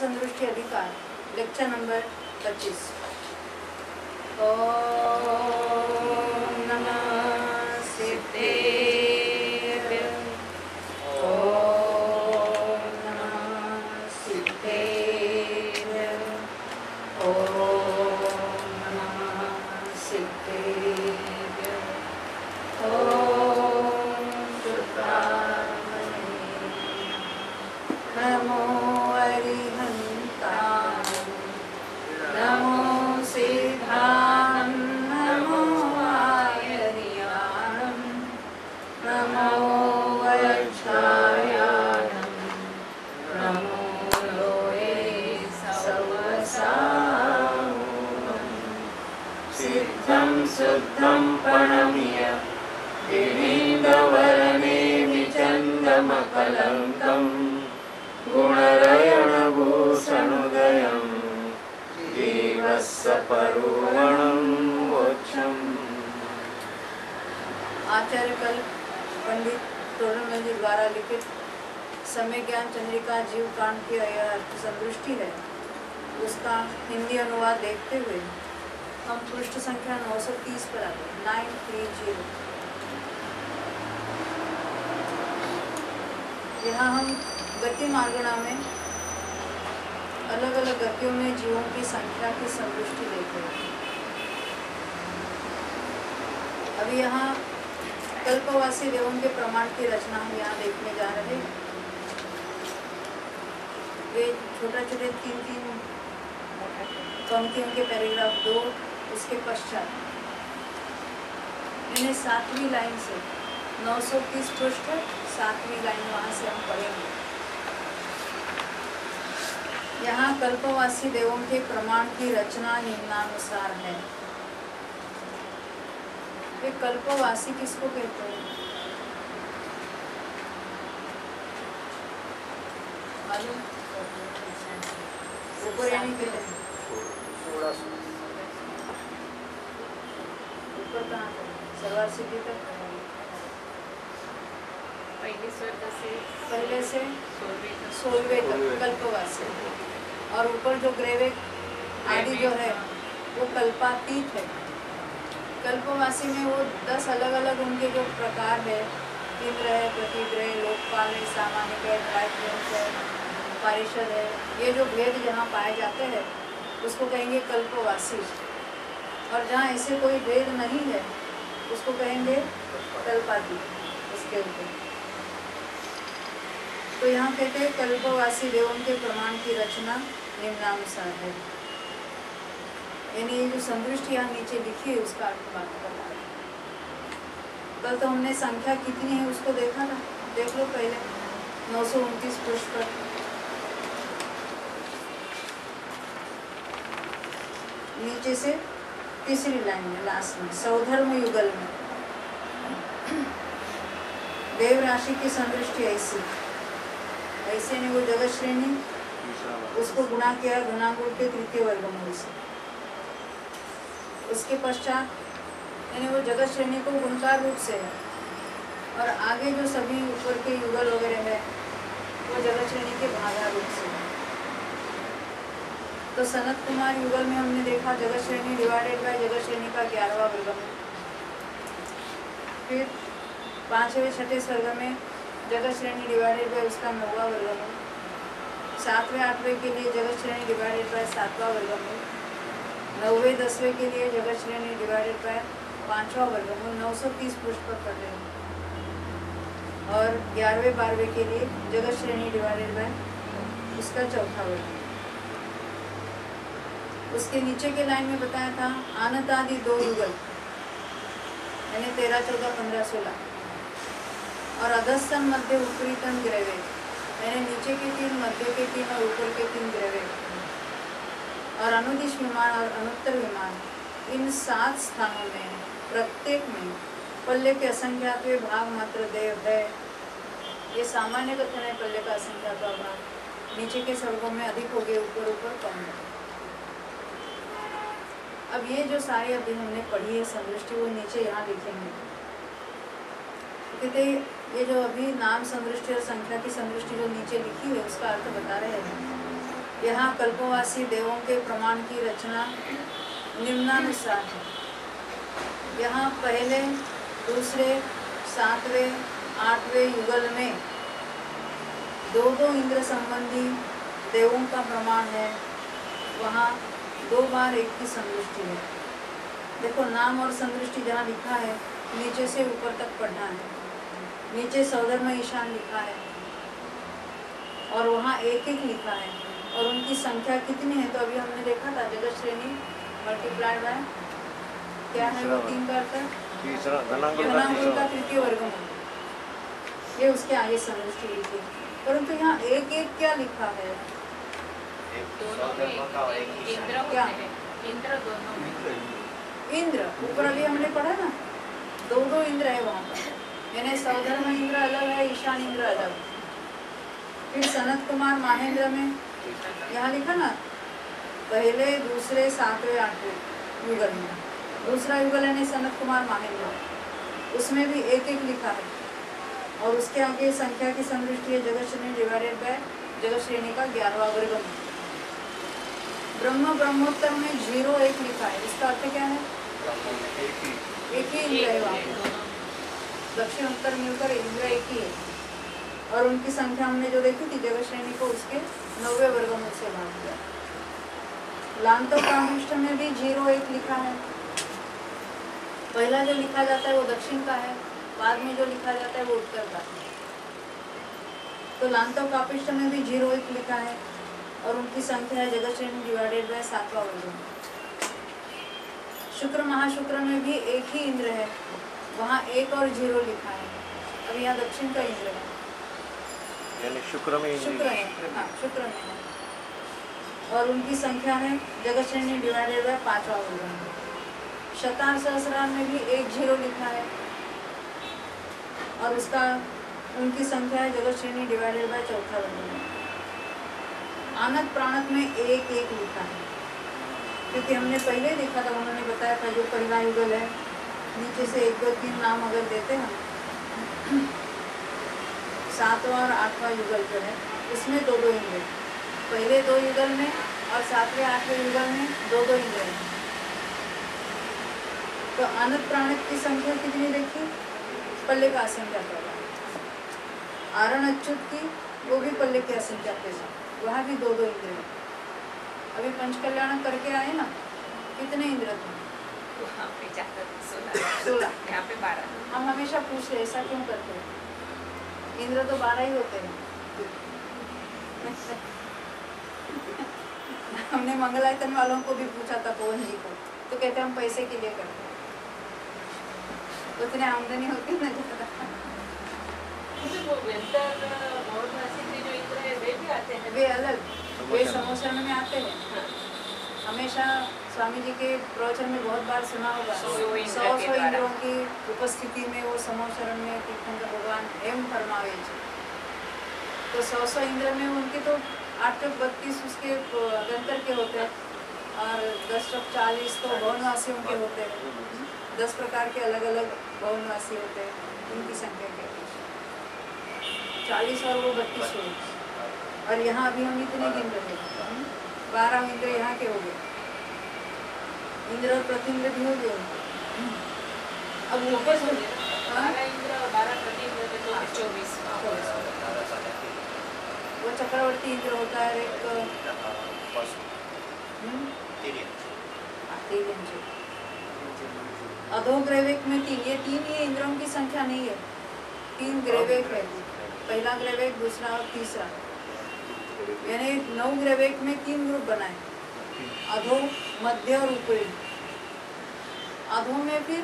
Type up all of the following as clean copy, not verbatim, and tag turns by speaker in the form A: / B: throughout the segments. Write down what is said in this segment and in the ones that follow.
A: अर्थसंदृष्टि अधिकार, lecture number 25। ओम नमः सिद्धेभ्य, ओम नमः सिद्धेभ्य, ओम नमः सिद्धेभ्य, ओम शुद्धात्मने नमो अरिहन्ताय, नमो सिद्धाय, नमो आयर्याणं, नमो वज्रायाणं, नमो लोये सवसाहुं। सिद्धं शुद्धं प्रणम्य विनीतवरणे विचन्दमकलङ्कं गुणरयणभूषणोदयं जीवस्य परुवणं वोक्षम्। आचार्य कल पंडित तोरणमल जी द्वारा लिखित समय ज्ञान चंद्रिका जीवकांड की यह अर्थसंदृष्टि है, उसका हिंदी अनुवाद देखते हुए हम पृष्ठ संख्या 930 पर आते हैं। 930। यहाँ हम गति मार्गणा में अलग अलग गतियों में जीवों की संख्या की संतुष्टि देते हैं। अभी यहाँ कल्पवासी देवों के प्रमाण की रचना हम यहाँ देखने जा रहे हैं। ये छोटे 3 पंक्तियों के पैराग्राफ 2, उसके पश्चात इन्हें 7वीं लाइन से 930 पृष्ठ 7वीं लाइन वहाँ से हम पढ़ेंगे। यहाँ कल्पवासी देवों के प्रमाण की रचना निम्नानुसार है। ये कल्पवासी किसको कहते हैं मालूम? ऊपर यानी कहते हैं ऊपर कहाँ पर सर्वार सिद्धि तक पहले से 16वें तक कल्पवासी, और ऊपर जो ग्रेवे आदि जो है वो कल्पातीत है। कल्पवासी में वो 10 अलग अलग उनके जो प्रकार है, इंद्र है, प्रतिग्रह, लोकपाल है, सामान्य है, ड्राइव्स है, पारिषद है, ये जो भेद जहाँ पाए जाते हैं उसको कहेंगे कल्पवासी। और जहाँ ऐसे कोई भेद नहीं है उसको कहेंगे कल्पातीत। उसके ऊपर तो यहाँ कहते हैं कल्पवासी देवों के प्रमाण की रचना निम्नानुसार है। यानी ये जो संदृष्टि यहाँ नीचे लिखी है उसका अर्थ बात कर रहा है। कल तो हमने संख्या कितनी है उसको देखा था, देख लो पहले 929 पृष्ठ पर। नीचे से तीसरी लाइन में लास्ट में सौधर्म युगल में देव राशि की संदृष्टि ऐसे ने वो जगत श्रेणी उसको गुणा किया घनागुण के तृतीय वर्गमूल से। उसके पश्चात यानी वो जगत श्रेणी को गुणकार रूप से है, और आगे जो सभी ऊपर के युगल वगैरह है वो जगत श्रेणी के भागा रूप से है। तो सनत कुमार युगल में हमने देखा जगत श्रेणी डिवाइडेड बाय जगत श्रेणी का 11वां वर्गमूल। फिर 5वें 6ठे स्वर्ग में जगत श्रेणी डिवाइडेड बाय उसका 9वां वर्गमूल। 7वें 8वें के लिए जगत श्रेणी डिवाइडेड बाय 7वां वर्गमूल। 9वें 10वें के लिए जगत श्रेणी डिवाइडेड बाय 5वां वर्गमूल। 930 पृष्ठ पर पढ़ रहे हैं। और 11वें 12वें के लिए जगत श्रेणी डिवाइडेड बाय उसका 4था वर्गमूल। उसके नीचे के लाइन में बताया था आनत आदि 2 युगल यानी 13, 14, 15, 16, और अधस्तन मध्य ऊपरी तन ग्रहवे यानी नीचे के 3, मध्य के 3 और ऊपर के 3 ग्रहवे, और अनुदिश विमान और अनुत्तर विमान। इन 7 स्थानों में प्रत्येक में पल्ले के असंख्यात्वे भाग मात्र देव है। ये सामान्य कथन है, पल्ले का असंख्यात्वा भाग नीचे के स्वर्गों में अधिक हो गए, ऊपर ऊपर कम है। अब ये जो सारी अभी हमने पढ़ी है संदृष्टि वो नीचे यहाँ लिखेंगे। कहते ये जो अभी नाम संदृष्टि और संख्या की संदृष्टि जो नीचे लिखी है उसका अर्थ बता रहे हैं यहाँ कल्पवासी देवों के प्रमाण की रचना निम्नानुसार है। यहाँ पहले, दूसरे, सातवें, आठवें युगल में दो दो इंद्र संबंधी देवों का प्रमाण है। वहाँ 2 बार एक की संदृष्टि है। देखो, नाम और संदृष्टि जहाँ लिखा है नीचे से ऊपर तक पढ़ना है। नीचे सौधर्म ईशान लिखा है और वहाँ एक एक लिखा है और उनकी संख्या कितनी है। तो अभी हमने देखा था जगत श्रेणी मल्टीप्लाइड बाय क्या है, वो 3 का अर्थ धनांगुल का तृतीय वर्गमूल, ये उसके आगे संदृष्टि लिखी। परंतु यहाँ एक एक क्या लिखा है? इंद्र ऊपर अभी हमने पढ़ा ना, 2 इंद्र है वहाँ पर, यानी सौधर्म इंद्र अलग है, ईशान इंद्र अलग। फिर सनत कुमार महेंद्र में यहाँ लिखा ना, पहले, दूसरे, सातवें, आठवें युगल में दूसरा युगल है सनत कुमार महेंद्र, उसमें भी एक एक लिखा है और उसके आगे संख्या की संदृष्टि है जगत श्रेणी डिवाइडेड बाय जगत श्रेणी का 11वां वर्गमूल। ब्रह्म ब्रह्मोत्तर में 0 1 लिखा है। इसका अर्थ क्या है? एक ही इंद्र है वहाँ, दक्षिण उत्तर मिलकर इंद्र एक ही है और उनकी संख्या हमने जो देखी थी जगत श्रेणी को उसके 9वें वर्गमूल से भाग दिया। लांतो कामिष्ट में भी 0 1 लिखा है। पहला जो लिखा जाता है वो दक्षिण का है, बाद में जो लिखा जाता है वो उत्तर का है। तो लांतो कापिष्ट में भी 0 1 लिखा है और उनकी संख्या है जगत श्रेणी डिवाइडेड बाय 7वां वर्गमूल। शुक्र महाशुक्र में भी एक ही इंद्र है, वहाँ 1 और 0 लिखा है। अब यहाँ दक्षिण का इंद्र है,
B: यानी शुक्र में
A: है, हाँ, शुक्र में है और उनकी संख्या है जगत श्रेणी डिवाइडेड बाय 5वां वर्गमूल। शतार सहस्रार में भी 1 0 लिखा है और उसका उनकी संख्या है जगत श्रेणी डिवाइडेड बाय 4वां वर्गमूल। आनत प्राणत में 1 1 लिखा है, क्योंकि हमने पहले देखा था, उन्होंने बताया था जो पहला युगल है नीचे से 1 2 3 नाम अगर देते हैं, 7वां और 8वां युगल जो है उसमें 2 2 इंद्र, पहले 2 युगल में और 7वें 8वें युगल में 2 2 इंद्र हैं। तो आनत प्राणत की संख्या कितनी देखी? पल्ले का असंख्या पहला। आरण अच्युत की वो भी पल्ले की असंख्या के साथ, वहाँ भी 2 2 इंद्र हैं। अभी पंचकल्याण करके आए ना, कितने इंद्र थे? 16,
C: यहाँ पे 12।
A: हम हमेशा पूछ रहे ऐसा क्यों करते हैं? इंद्र तो 12 ही होते हैं। हमने मंगलायतन वालों को भी पूछा था, पवन जी को, तो कहते हम पैसे के लिए करते हैं, उतने आमदनी होती है ना ज़्यादा। वे अलग, वे समोशरण में आते हैं। हमेशा स्वामी जी के प्रवचन में बहुत बार सुना होगा, 100 इंद्रों की उपस्थिति में वो समोशरण में तीर्थंकर भगवान एम फरमावे जी। तो 100 इंद्र में उनके तो 8 32 उसके गंतर के होते हैं और 10 40 तो भवनवासियों के होते हैं। 10 प्रकार के अलग अलग भवनवासी होते हैं, उनकी संख्या क्या 40 और वो 32 हुए। और यहाँ अभी हम इतने गिन रहे हैं, 12 इंद्र यहाँ के हो गए, इंद्र और प्रतिन्द्र भी हो गए। अब ऊपर से
C: 12 इंद्र और 12 प्रतिन्द्र तो 24।
A: वो चक्रवर्ती इंद्र होता है एक अधोग्रैवेक में 3, ये 3 ये इंद्रों की संख्या नहीं है, 3 ग्रैवेक है, पहला ग्रैवेक, दूसरा और तीसरा, यानी 9 ग्रैवेक में 3 ग्रुप बनाए, अधो, मध्य और ऊपरी। अधो में फिर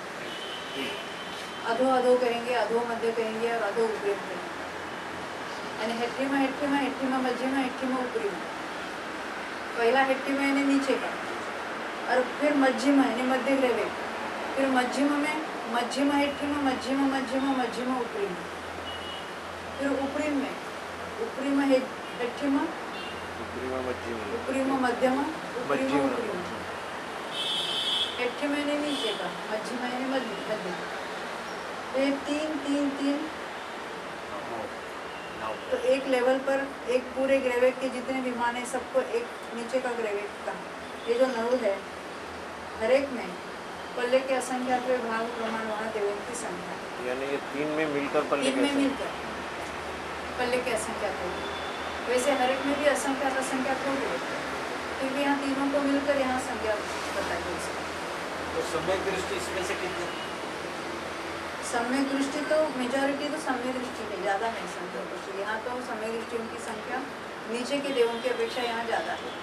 A: अधो अधो करेंगे, अधो मध्य करेंगे और अधो ऊपरी करेंगे, यानी हेट्रिमा हेट्रिमा हेट्रिमा मध्यमा हेट्रिमा ऊपरी। पहला हेट्रिमा यानी नीचे का, और फिर मध्यमा यानी मध्य ग्रैवेक, फिर मध्यमा में मध्यमा हेट्रिमा मध्यमा मध्यमा मध्यमा ऊपरी, फिर ऊपरी में ऊपरी में हेट्रिमा ऊपरी में मध्यमा ऊपरी में ऊपरी, हेट्रिमा यानी नीचे का, मध्यमा यानी मध्य। तो ये 3 3 3 तो एक लेवल पर एक पूरे ग्रेवेट के जितने विमान है सबको एक नीचे का ग्रेवेट का ये जो नव है हर एक में पल्ले के असंख्यात भाग प्रमाण वहाँ देवों की संख्या,
B: यानी ये तीन में मिलकर पल्ले
A: तीन में मिलकर पल्ले के असंख्यात हो गए। वैसे हर एक में भी असंख्यात असंख्यात हो गए, फिर भी यहाँ तीनों को मिलकर यहाँ संख्या बताइए इसको।
D: तो सम्यक दृष्टि इसमें से कितनी?
A: सम्यक दृष्टि तो मेजॉरिटी तो सम्यक दृष्टि है, ज़्यादा है सम्यक दृष्टि। यहाँ तो सम्यक दृष्टियों की संख्या नीचे के देवों की अपेक्षा यहाँ ज़्यादा है।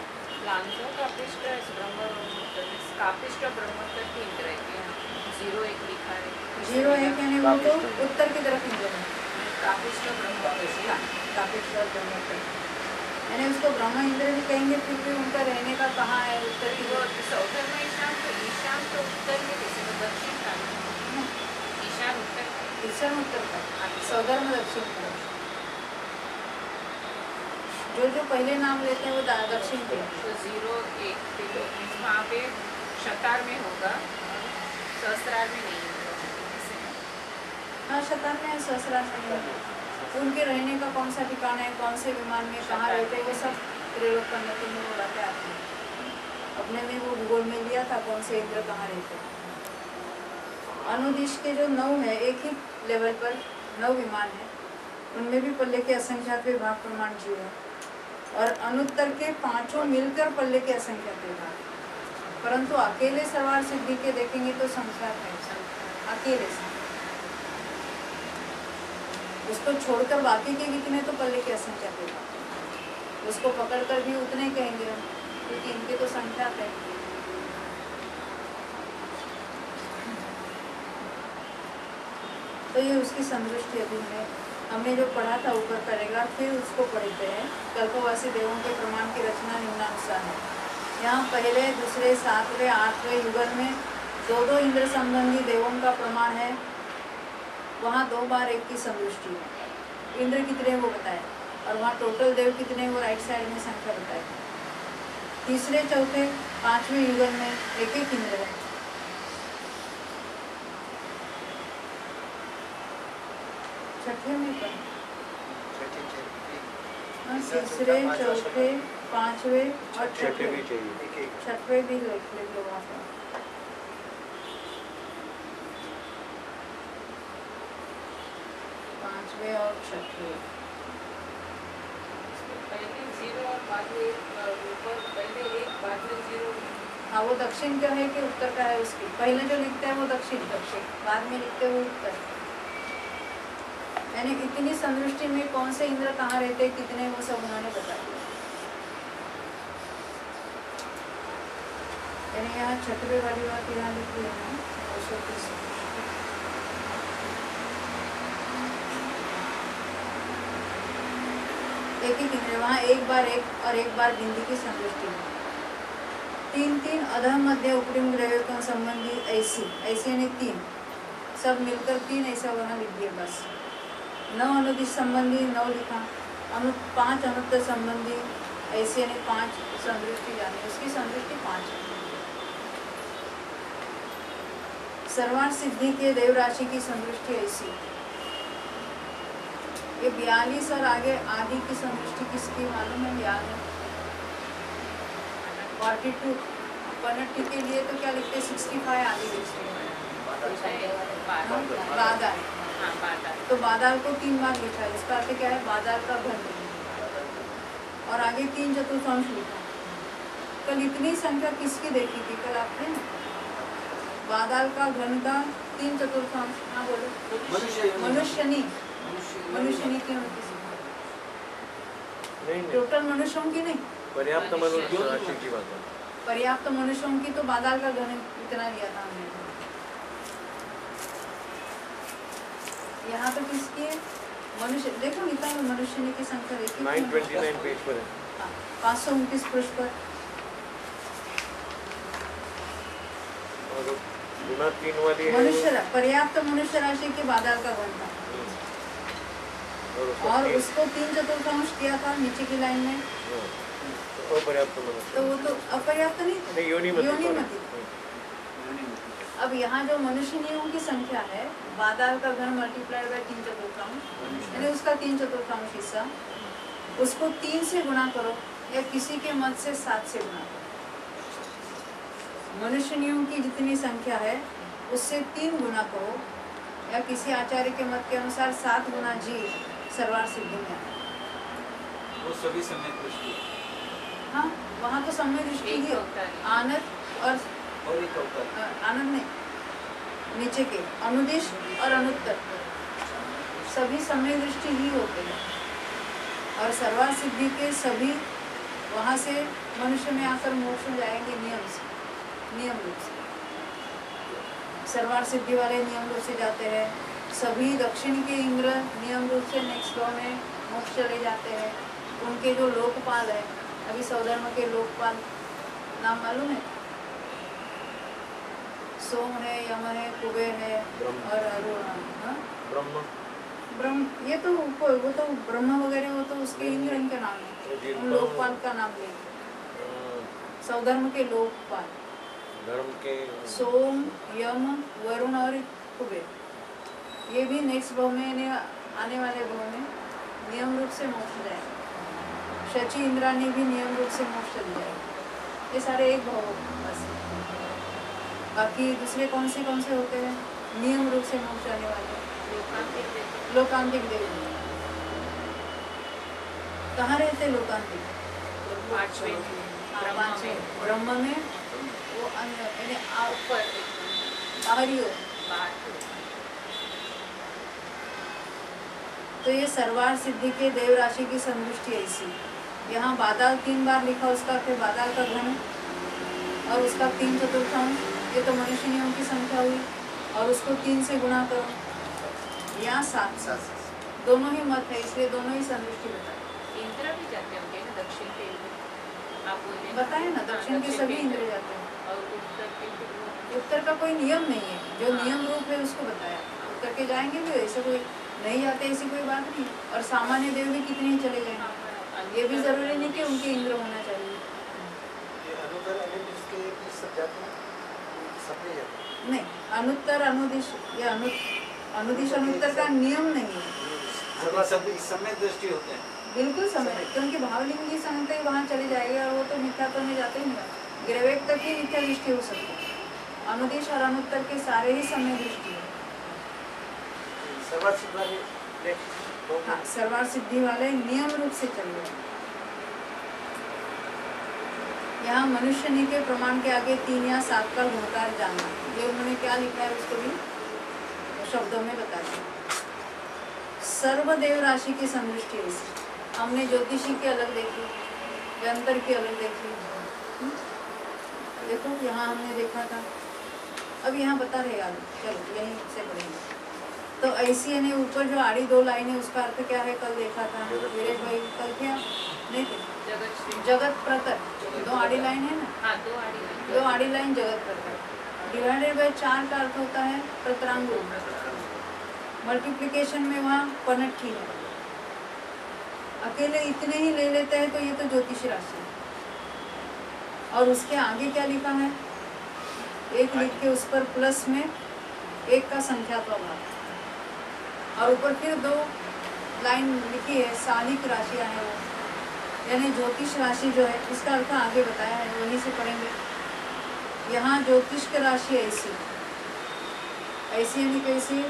C: कापिष्ट ब्रह्मोत्तर की इंद्र है कि यहाँ 0 1 लिखा है।
A: 0 1 यानी वो तो उत्तर की तरफ इंद्र है।
C: कापिष्ट ब्रह्मोत्तर,
A: कापिष्ट और ब्रह्मोत्तर यानी उसको ब्रह्म इंद्र भी कहेंगे, फिर भी उनका रहने का कहाँ है उत्तर की
C: वो उत्तर में ईशान तो उत्तर में कैसे तो दक्षिण का ईशान उत्तर
A: ईशान उत्तर का सौधर्म दक्षिण का। जो पहले नाम लेते हैं वो दक्षिण के।
C: तो 0 1 वहाँ पे शतार में होगा, सहस्रार में नहीं होगा।
A: हाँ शतार में सहस्रार में नहीं होगा। उनके रहने का कौन सा ठिकाना है, कौन से विमान में कहाँ रहते हैं, वो सब प्रयोग करने के लिए बोलाते आते हैं। अपने में वो भूगोल में लिया था कौन से इंद्र कहाँ रहते हैं। अनुदिश के जो 9 है एक ही लेवल पर 9 विमान है, उनमें भी पल्ले के असंख्यात भाग प्रमाण 0 है और अनुत्तर के 5 मिलकर पल्ले के असंख्यात भाग, परंतु अकेले सरवार सिद्धि के देखेंगे तो संख्या है अकेले से, उसको छोड़कर बाकी के कितने तो पल्ले के असंख्यात भाग, उसको पकड़कर भी उतने कहेंगे हम क्योंकि इनके तो संख्यात है। तो ये उसकी संदृष्टि अभी हमने जो पढ़ा था ऊपर पैराग्राफ, फिर उसको पढ़ते हैं। कल्पवासी देवों के प्रमाण की रचना निम्नानुसार है। यहाँ पहले दूसरे 7वें 8वें युगल में 2 इंद्र संबंधी देवों का प्रमाण है, वहाँ 2 बार 1 की संदृष्टि है। इंद्र कितने वो बताए और वहाँ टोटल देव कितने वो राइट साइड में संख्या बताए। तीसरे चौथे 5वें युगल में 1 इंद्र है। छठे में तीसरे चौथे 5वें और
B: छठे भी चाहिए,
A: छठवें भी लिख लो वहाँ पर। 5वें और 6वें
C: पहले 0 और बाद में ऊपर पहले 1 बाद में 0।
A: हाँ वो दक्षिण का है कि उत्तर का है, उसकी पहले जो लिखते हैं वो दक्षिण, बाद में लिखते हैं वो उत्तर। यानी इतनी संदृष्टि में कौन से इंद्र कहाँ रहते हैं कितने, वो सब उन्होंने बता दिया। यानी यहाँ 6वें वाली बात यहाँ लिखी है ना, एक इंद्र, वहाँ 1 बार 1 और 1 बार बिंदी की संदृष्टि है। 3 अधः मध्य उपरिम ग्रहों संबंधी ऐसी यानी 3 सब मिलकर 3 ऐसा वहाँ लिख दिए बस। 9 अनुदिश संबंधी 9 लिखा, 5 अनुत्तर संबंधी ऐसे यानी 5 संदृष्टि जानी, उसकी संदृष्टि 5 है। सर्वार्थ सिद्धि के देव राशि की संदृष्टि ऐसी, ये 42 और आगे आदि की संदृष्टि किसकी मालूम है? याद है 42 पनट्टी के लिए तो क्या लिखते हैं 65 आदि लिखते हैं बादल, तो बादल को 3 बार लिखा है, इसका अर्थ क्या है? बादल का घन, और आगे 3 चतुर्थांश लिखा। कल इतनी संख्या किसकी देखी थी? कल आपने बादल का घन का 3 चतुर्थांश, हाँ बोलो। मनुष्यनी की
B: नहीं
A: टोटल मनुष्यों की नहीं,
B: पर्याप्त मनुष्य राशि की बात है।
A: पर्याप्त मनुष्यों की तो बादल का घन इतना लिया था हमने। यहाँ तो किसकी है? मनुष्य, देखो लिखा है मनुष्य की संख्या देखिए
B: 929 पेज पर है।
A: 529 पृष्ठ पर।
B: और गुना 3 वाली है
A: मनुष्य पर्याप्त मनुष्य राशि के बादल का घन था, और उसको 3 चतुर्थांश किया था नीचे की लाइन में,
B: तो अपर्याप्त मनुष्य,
A: तो वो तो अपर्याप्त नहीं,
B: योनिमती।
A: अब यहाँ जो मनुष्य नियमों की संख्या है, बादल का घन मल्टीप्लाइड बाय 3/4 यानी उसका 3/4 हिस्सा, उसको 3 से गुणा करो या किसी के मत से 7 से गुणा करो। मनुष्य नियमों की जितनी संख्या है उससे 3 गुना करो या किसी आचार्य के मत के अनुसार 7 गुना जीव सर्वार्थ सिद्धि में आए।
D: वो सभी सम्यक दृष्टि।
A: हाँ, वहाँ तो सम्यक दृष्टि ही आनंद
D: और एक अवतार।
A: आनंद नहीं, नीचे के अनुदिश और अनुत्तर सभी सम्यक दृष्टि ही होते हैं। और सर्वार्थ सिद्धि के सभी वहाँ से मनुष्य में आकर मोक्ष में जाएंगे नियम रूप से। सर्वार्थ सिद्धि वाले नियम रूप से जाते हैं। सभी दक्षिण के इंद्र नियम रूप से नेक्स्ट लॉ में मोक्ष चले जाते हैं। उनके जो लोकपाल है, अभी सौधर्म के लोकपाल नाम मालूम है? सोम है, यम है, कुबेर है और अरुण। ब्रह्म, ये तो वो तो ब्रह्म वगैरह, वो तो उसके इंद्र इनका नाम है। उन लोकपाल का नाम ले, सौधर्म के लोकपाल
B: धर्म के
A: सोम, यम, वरुण और कुबेर, ये भी नेक्स्ट भाव में आने वाले भाव में नियम रूप से मोक्ष जाएगा। शची इंद्राणी भी नियम रूप से मोक्ष चली जाएगी। ये सारे एक भाव बस। बाकी दूसरे कौन से होते हैं नियम रूप से मोक्ष जाने वाले? लोकांतिक देव। कहाँ रहते लोकांतिक? ब्रह्म में, वो बाहरी हो। तो ये सर्वार्थ सिद्धि के देव राशि की संदृष्टि ऐसी। यहाँ बादल 3 बार लिखा, उसका फिर बादल का घन और उसका 3/4, ये तो मनुष्य नियम की संख्या हुई। और उसको 3 से गुणा करो, यहाँ 7 दोनों ही मत है, इसलिए दोनों ही संदृष्टि बताए।
C: इंद्र भी जाते होंगे ना दक्षिण के, आप बोले
A: बताए ना, दक्षिण के सभी इंद्र जाते हैं।
C: और उत्तर के?
A: उत्तर का कोई नियम नहीं है, जो नियम रूप है उसको बताया। उत्तर के जाएंगे भी, ऐसे कोई नहीं जाते ऐसी कोई बात नहीं। और सामान्य देव भी कितने ही चले जाएंगे, ये भी जरूरी नहीं कि उनके इंद्र होना चाहिए। नहीं, अनुत्तर अनुदिश, ये अनुदिश अनुत्तर का नियम नहीं है।
D: समय दृष्टि होते हैं
A: बिल्कुल समय, क्योंकि भावलिंग की संगत ही वहाँ चले जाएगा और वो तो मिथ्यात्व में जाते ही नहीं। ग्रेवेक तक ही मिथ्या दृष्टि हो सकती है। अनुदिश और अनुत्तर के सारे ही समय दृष्टि है। हाँ, सर्वार्थ सिद्धि वाले नियम रूप से चल रहे हैं। यहाँ मनुष्य नि के प्रमाण के आगे 3 या 7 का गुणकार जानना, ये उन्होंने क्या लिखा है उसको भी शब्दों में बता दिया। सर्वदेव राशि की संदृष्टि ऐसी। हमने ज्योतिषी की अलग देखी, व्यंतर की अलग देखी। देखो यहाँ हमने देखा था, अब यहाँ बता रहेगा, चलो यहीं से पढ़ेंगे। तो ऐसी यानी ऊपर जो आड़ी 2 लाइनें, उसका अर्थ क्या है? कल देखा था वीरेश भाई, कल क्या नहीं थे? जगत प्रतर, 2 आड़ी लाइन है ना?
C: हाँ, 2
A: आड़ी लाइन जगत प्रतर डिवाइडेड बाय 4 का अर्थ होता है प्रतरांगुल। मल्टीप्लिकेशन में वहाँ पनट्ठी है। अकेले इतने ही ले लेते हैं तो ये तो ज्योतिष राशि है। और उसके आगे क्या लिखा है? 1 लिख के उस पर प्लस में 1 का संख्यात्मक भाग, और ऊपर फिर 2 लाइन लिखी है सालिक राशियाँ हैं वो, यानी ज्योतिष राशि जो है इसका अर्थ आगे बताया है, वहीं से पढ़ेंगे। यहाँ ज्योतिष की राशि ऐसी यानी कैसी?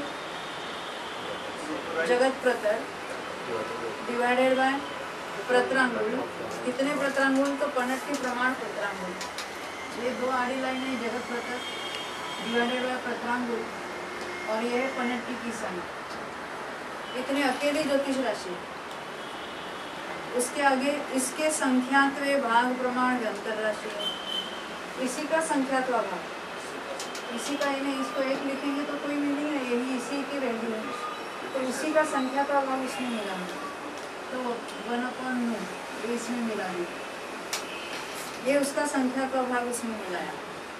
A: जगत प्रतर डिवाइडेड बाय प्रतरांगुल। कितने प्रतरांगुल? तो पनट के प्रमाण प्रतरांगुल। ये 2 आड़ी लाइन है, जगत प्रतर डिवाइडेड बाय प्रतरांगुल, और ये है पनट्टी की संख्या। इतने अकेले ज्योतिष राशि। उसके आगे इसके संख्यात्वे भाग प्रमाण व्यंतर राशि है, इसी का संख्यात्वा भाग, इसी का, यानी इसको 1 लिखेंगे तो कोई मीनिंग है, यही इसी की वैल्यू है, तो इसी का संख्यात्वा भाग इसमें मिला है, तो 1/9 ये इसमें मिला है, ये उसका संख्यात्वा भाग इसमें मिलाया।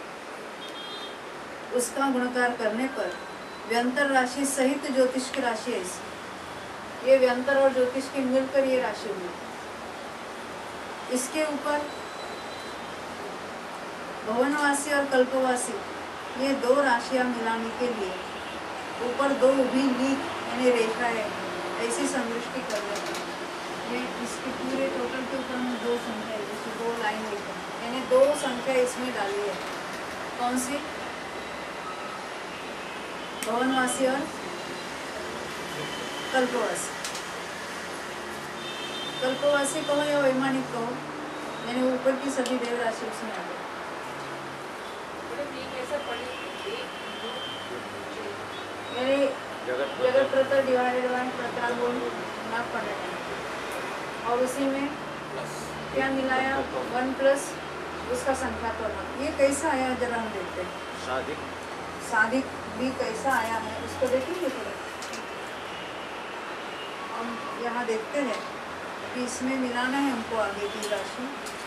A: उसका गुणकार करने पर व्यंतर राशि सहित ज्योतिष की राशि ऐसी, ये व्यंतर और ज्योतिष की मिलकर ये राशि हुई। इसके ऊपर भवनवासी और कल्पवासी ये दो राशियां मिलाने के लिए ऊपर दो उभी लीक यानी रेखाएं ऐसी संदृष्टि कर रहे हैं। ये इसके पूरे टोटल के ऊपर में दो संख्या है, जैसे दो लाइन लिखा यानी दो संख्या इसमें डाली है। कौन सी? भवनवासी और कल्पवासी। कल्पवासी कहो या वैमानिक कहो, यानी ऊपर की सभी देव राशि उसमें आ गई। यानी जगत प्रतर डिवाइडेड बाय प्रकार गुण माफ करना है, और उसी में क्या मिलाया? 1 प्लस उसका संख्या तो ये कैसा आया जरा हम देखते हैं। सादिक भी कैसा आया है उसको देखेंगे थोड़ा। हम यहाँ देखते हैं कि इसमें मिलाना है हमको आगे की राशि।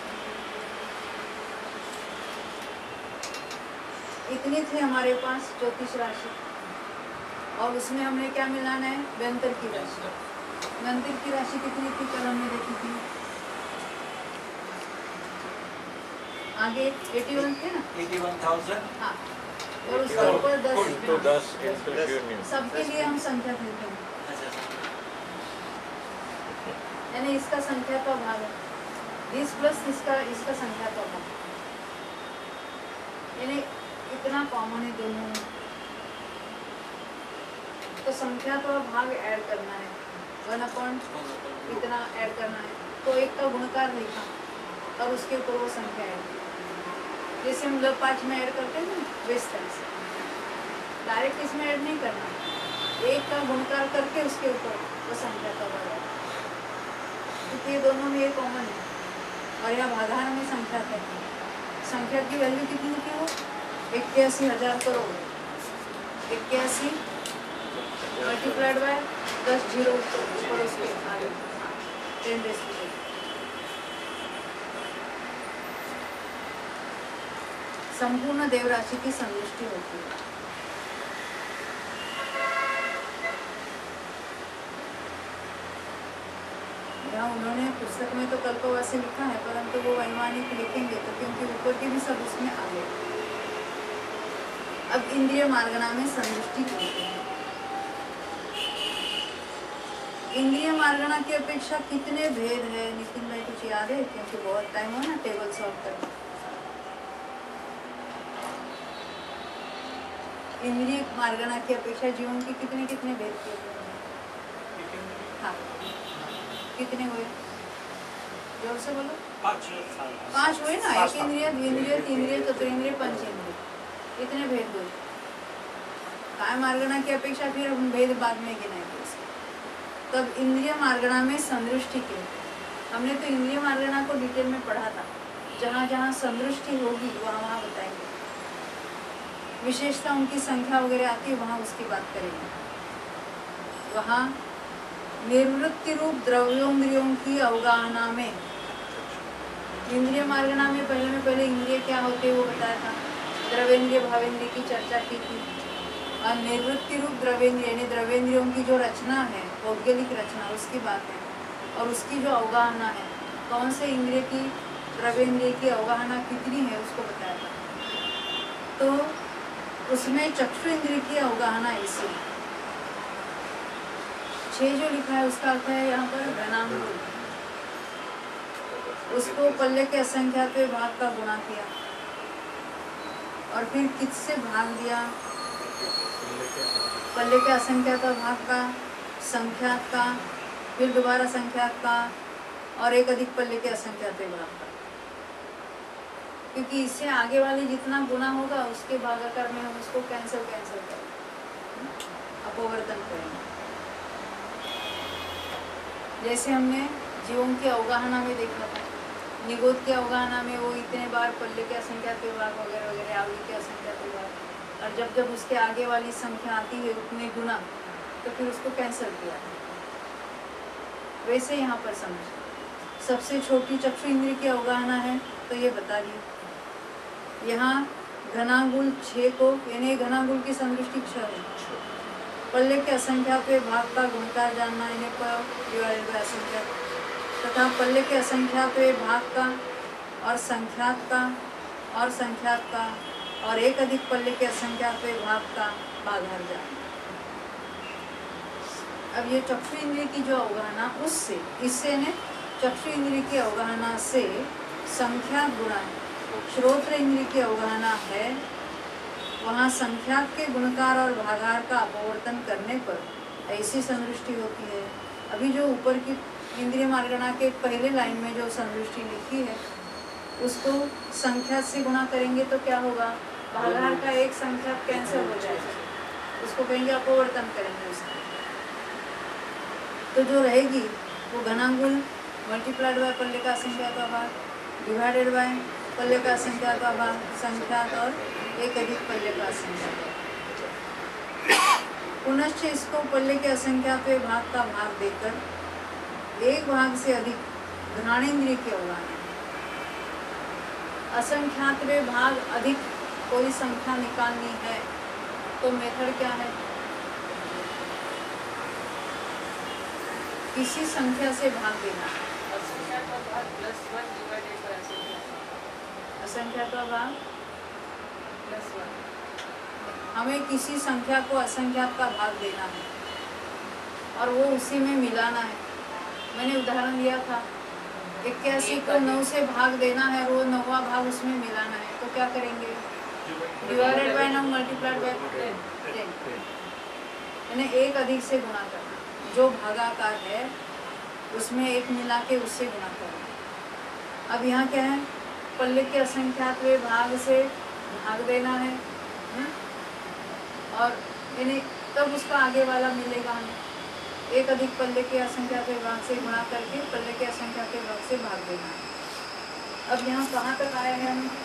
A: इतनी थी हमारे पास 34 राशि, और उसमें हमने क्या मिलाना है? व्यंतर की राशि। व्यंतर की राशि कितनी थी? कल हमने देखी थी आगे 81 थे ना,
D: 81,000।
A: हाँ, और उसके ऊपर 10
B: तो 10 शून्य
A: सबके लिए हम संख्या देते हैं, यानी इसका संख्या का भाग है 20 प्लस इसका संख्या का भाग, यानी इतना कॉमन है दोनों में, तो संख्या का भाग ऐड करना है 1 इतना ऐड करना है। तो एक का गुणकार लिखा और उसके ऊपर वो संख्या ऐड, जैसे हम लोग 5 में ऐड करते हैं ना, वैसे तरह से डायरेक्ट इसमें ऐड नहीं करना, एक का गुणकार करके उसके ऊपर वो संख्या का भाग है, क्योंकि ये दोनों में ये कॉमन है। और यह भागाहार में संख्या है, संख्या की वैल्यू कितनी होती है? वो 81,000 करोड़। 81 मल्टीप्लाइड बाय 10 जीरो ऊपर उसके आगे 10 संपूर्ण देव राशि की संतुष्टि होती है। यहाँ उन्होंने पुस्तक में तो कल्पवासी लिखा है, परंतु वो वैमानिक लिखेंगे तो क्योंकि ऊपर के भी सब उसमें आ गए। अब इंद्रिय मार्गना में संतुष्टि होती है। इंद्रिय मार्गना की अपेक्षा कितने भेद है नितिन भाई, कुछ याद है? क्योंकि बहुत टाइम हो ना टेबल सॉल्व करने। इंद्रिय मार्गना की अपेक्षा जीवन के कितने कितने भेद किए गए? हाँ, कितने हुए? जोर से बोलो। 5 हुए ना, एक इंद्रिय, द्विंद्रिय, तीन्द्रिय, चतुरिंद्रिय, पंचेंद्रिय, इतने भेद हुए। काय मार्गना की अपेक्षा फिर हम भेद बाद में गिनाएंगे। तब इंद्रिय मार्गना में संदृष्टि के, हमने तो इंद्रिय मार्गना को डिटेल में पढ़ा था, जहाँ जहाँ संदृष्टि होगी वहाँ वहाँ बताएंगे, विशेषता उनकी संख्या वगैरह आती है वहाँ उसकी बात करेंगे। वहाँ निर्वृत्ति रूप द्रव्योंद्रियों की अवगाहना में, इंद्रिय मार्गना में पहले इंद्रिय क्या होते हैं वो बताया था, द्रवेंद्रिय भावेंद्रिय की चर्चा की थी। और निर्वृत्ति रूप द्रवेंद्रिय यानी द्रवेंद्रियों की जो रचना है, भौगोलिक रचना, उसकी बात है, और उसकी जो अवगाहना है, कौन से इंद्रिय की, द्रवेंद्रिय की अवगाहना कितनी है उसको बताया था। तो उसमें चक्षु इंद्रिय की अवगाहना ऐसी 6 जो लिखा है उसका अर्थ है यहाँ पर घनांगुल, उसको पल्ले के असंख्यात भाग का गुणा किया और फिर किससे भाग दिया? पल्ले के असंख्यात भाग का, संख्यात का, फिर दोबारा संख्यात का, और एक अधिक पल्ले के असंख्यात भाग का, क्योंकि इससे आगे वाले जितना गुना होगा उसके भागाकार में हम उसको कैंसिल करेंगे, अपवर्तन करेंगे। जैसे हमने जीवों की अवगाहना में देखा था, निगोद की अवगाहना में वो इतने बार पल्ले के असंख्यात विभाग वगैरह वगैरह, आवली के असंख्यात विभाग, और जब जब उसके आगे वाली संख्या आती है उतने गुना, तो फिर उसको कैंसिल किया। वैसे यहाँ पर समझ, सबसे छोटी चक्षु इंद्रिय की अवगाहना है तो ये बता दी। यहाँ घनांगुल 6 को, यानी घनांगुल की संदृष्टि 6 है। पल्ले के असंख्यात भाग का गुणकार जानना, इन्हें पर डिवाइडेड बाय असंख्यात, तथा पल्ले के असंख्यात भाग का और संख्यात का और एक अधिक पल्ले के असंख्यात भाग का बाधार जान। अब ये चक्षु इंद्रिय की जो अवगाहना उससे इससे ने चक्षु इंद्रिय की अवगाहना से संख्यात गुणा है, श्रोत्र इंद्रिय की अवगाहना है, वहाँ संख्यात के गुणकार और भागार का अपवर्तन करने पर ऐसी संदृष्टि होती है। अभी जो ऊपर की इंद्रिय मार्गणा के पहले लाइन में जो संदृष्टि लिखी है उसको संख्यात से गुणा करेंगे तो क्या होगा, भागार का एक संख्यात कैंसिल हो जाएगा, उसको कहेंगे अपवर्तन करेंगे उसका। तो जो रहेगी वो घनांगुल मल्टीप्लाइड बाय पल्ले का असंख्यात भाग डिवाइडेड बाय पल्ले का असंख्यात भाग संख्यात और एक अधिक पल्ले का असंख्यात। पुनश्च इसको पल्ले के असंख्यात भाग का भाग देकर एक भाग से अधिक घ्राणेन्द्रिय की अवगाहना। असंख्यातवे भाग अधिक कोई संख्या निकालनी है तो मेथड क्या है, किसी संख्या से भाग देना।
C: असंख्यात भाग +1 डिवाइडेड बाय
A: असंख्यात भाग
C: +1।
A: हमें किसी संख्या को असंख्यात का भाग देना है और वो उसी में मिलाना है। मैंने उदाहरण दिया था 81 को 9 से भाग देना है, वो 9वां भाग उसमें मिलाना है, तो क्या करेंगे, डिवाइडेड बाय 9 मल्टीप्लाइड बाय 10, यानी एक अधिक से गुणा करना, जो भागाकार है उसमें एक मिला के उससे गुणा करना। अब यहाँ क्या है, पल्ले के असंख्यात भाग से भाग देना है और यानी तब उसका आगे वाला मिलेगा हमें, एक अधिक पल्ले के असंख्यात भाग से गुणा करके पल्ले के असंख्यात भाग से भाग देना है। अब यहाँ कहाँ तक आया है हमें,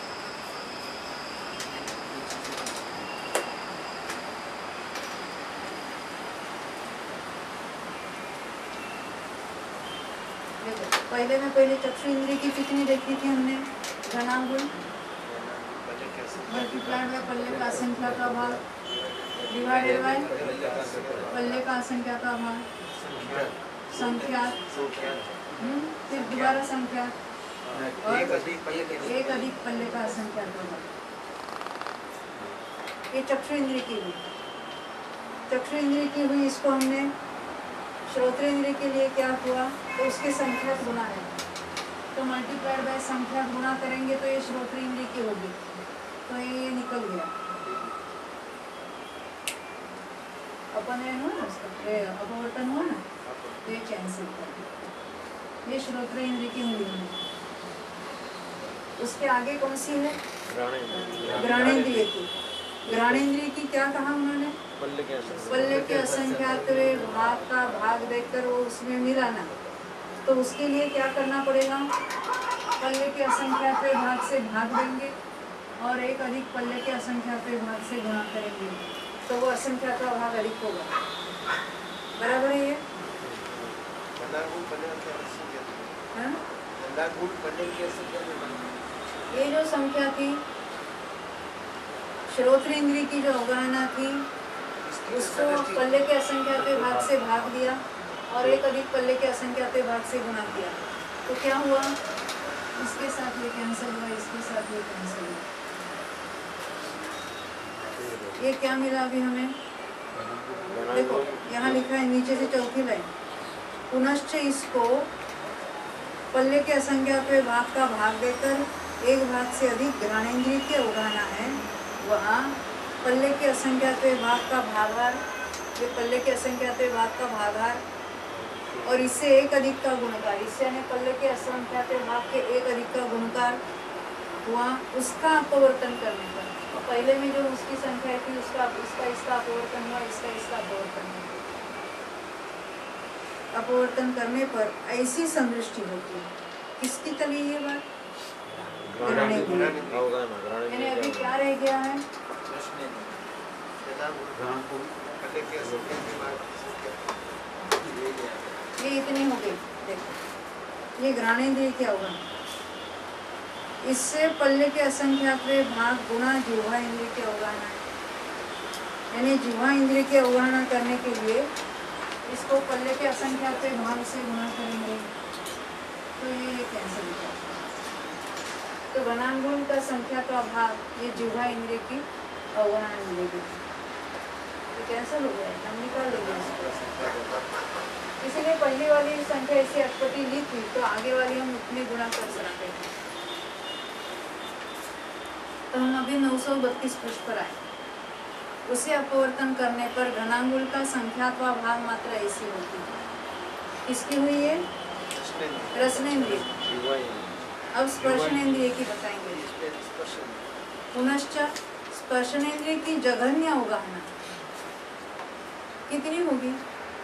A: पहले चक्षु इंद्रिय की कितनी देखी थी हमने, घनांगुल मल्टीप्लाइड बाय पल्ले का असंख्यात भाग डिवाइडेड बाय पल्ले का असंख्यात भाग संख्यात, फिर दोबारा संख्यात और एक अधिक पल्ले का असंख्यात भाग। ये चक्षु इंद्रिय की हुई, चक्षु इंद्रिय की हुई, इसको हमने श्रोत्र इंद्रिय के लिए क्या हुआ, तो उसके संख्यात गुणा है, तो मल्टीप्लाइड बाय संख्यात गुणा करेंगे तो ये श्रोत्र इंद्रिय की होगी, तो ये निकल गया अपन है ना, अपवर्तन हुआ ना, तो ये कैंसिल कर दिया, ये श्रोत्र इंद्रिय की हुई। उसके आगे कौन सी है, घ्राणेन्द्रिय की। घ्राणेन्द्रिय की क्या कहा उन्होंने, पल्ले के असंख्यात भाग का भाग देखकर वो उसमें मिलाना, तो उसके लिए क्या करना पड़ेगा, पल्ले के असंख्यात भाग से भाग देंगे और एक अधिक पल्ले के असंख्यात भाग से गुणा करेंगे, तो वो असंख्यात भाग अधिक होगा, बराबर है ये। ये जो संख्या थी श्रोत्र इंद्रिय की जो अवगाहना थी उसको पल्ले के असंख्यात भाग से भाग दिया और एक अधिक पल्ले के असंख्यात भाग से गुणा किया, तो क्या हुआ, इसके साथ ये कैंसिल हुआ, इसके साथ ये कैंसिल हुआ, ये क्या मिला अभी हमें, देखो यहाँ लिखा है नीचे से चौथी लाइन, पुनश्च इसको पल्ले के असंख्यात भाग का भाग देकर एक भाग से अधिक घ्राणेन्द्रिय की अवगाहना है, वहाँ पल्ले के असंख्यात भाग का भागार, ये पल्ले के असंख्यात भाग का भागार और इससे एक अधिक का गुणकार, इससे यानी पल्ले के असंख्यात भाग के एक अधिक का गुणकार हुआ, उसका अपवर्तन करने पर, पहले में जो उसकी संख्या थी उसका इसका अपवर्तन हुआ, इसका अपवर्तन हुआ, अपवर्तन करने पर ऐसी संदृष्टि होती है, किसकी चली ये बात, यानी अभी क्या रह गया है, ये इतनी हो गई, देखो ये घ्राणेन्द्रिय क्या होगा, इससे पल्ले के असंख्यात भाग गुणा जिह्वा इंद्रिय की अवगाहना है, यानी जिह्वा इंद्रिय की अवगाहना करने के लिए इसको पल्ले के असंख्यात भाग से गुणा करेंगे, तो ये कैंसिल हो जाएगा। तो घनांगुल का संख्या का अभाव ये जिह्वा इंद्रिय की अवगाहना मिलेगी। तो कैंसल हो गया, हम निकाल लेंगे इसको। इसीलिए पहली वाली संख्या ऐसी अटपटी ली थी, तो आगे वाली हम उतने गुणा कर सकते हैं। तो हम अभी 932 पृष्ठ पर आए। उसे अपवर्तन करने पर घनांगुल का संख्यात्वा भाग मात्रा ऐसी होती है। किसकी हुई है? रसनेन्द्रिय। अब स्पर्शनेन्द्रिय की बताएंगे। पुनश्च स्पर्शनेन्द्रिय की जघन्य अवगाहना कितनी होगी?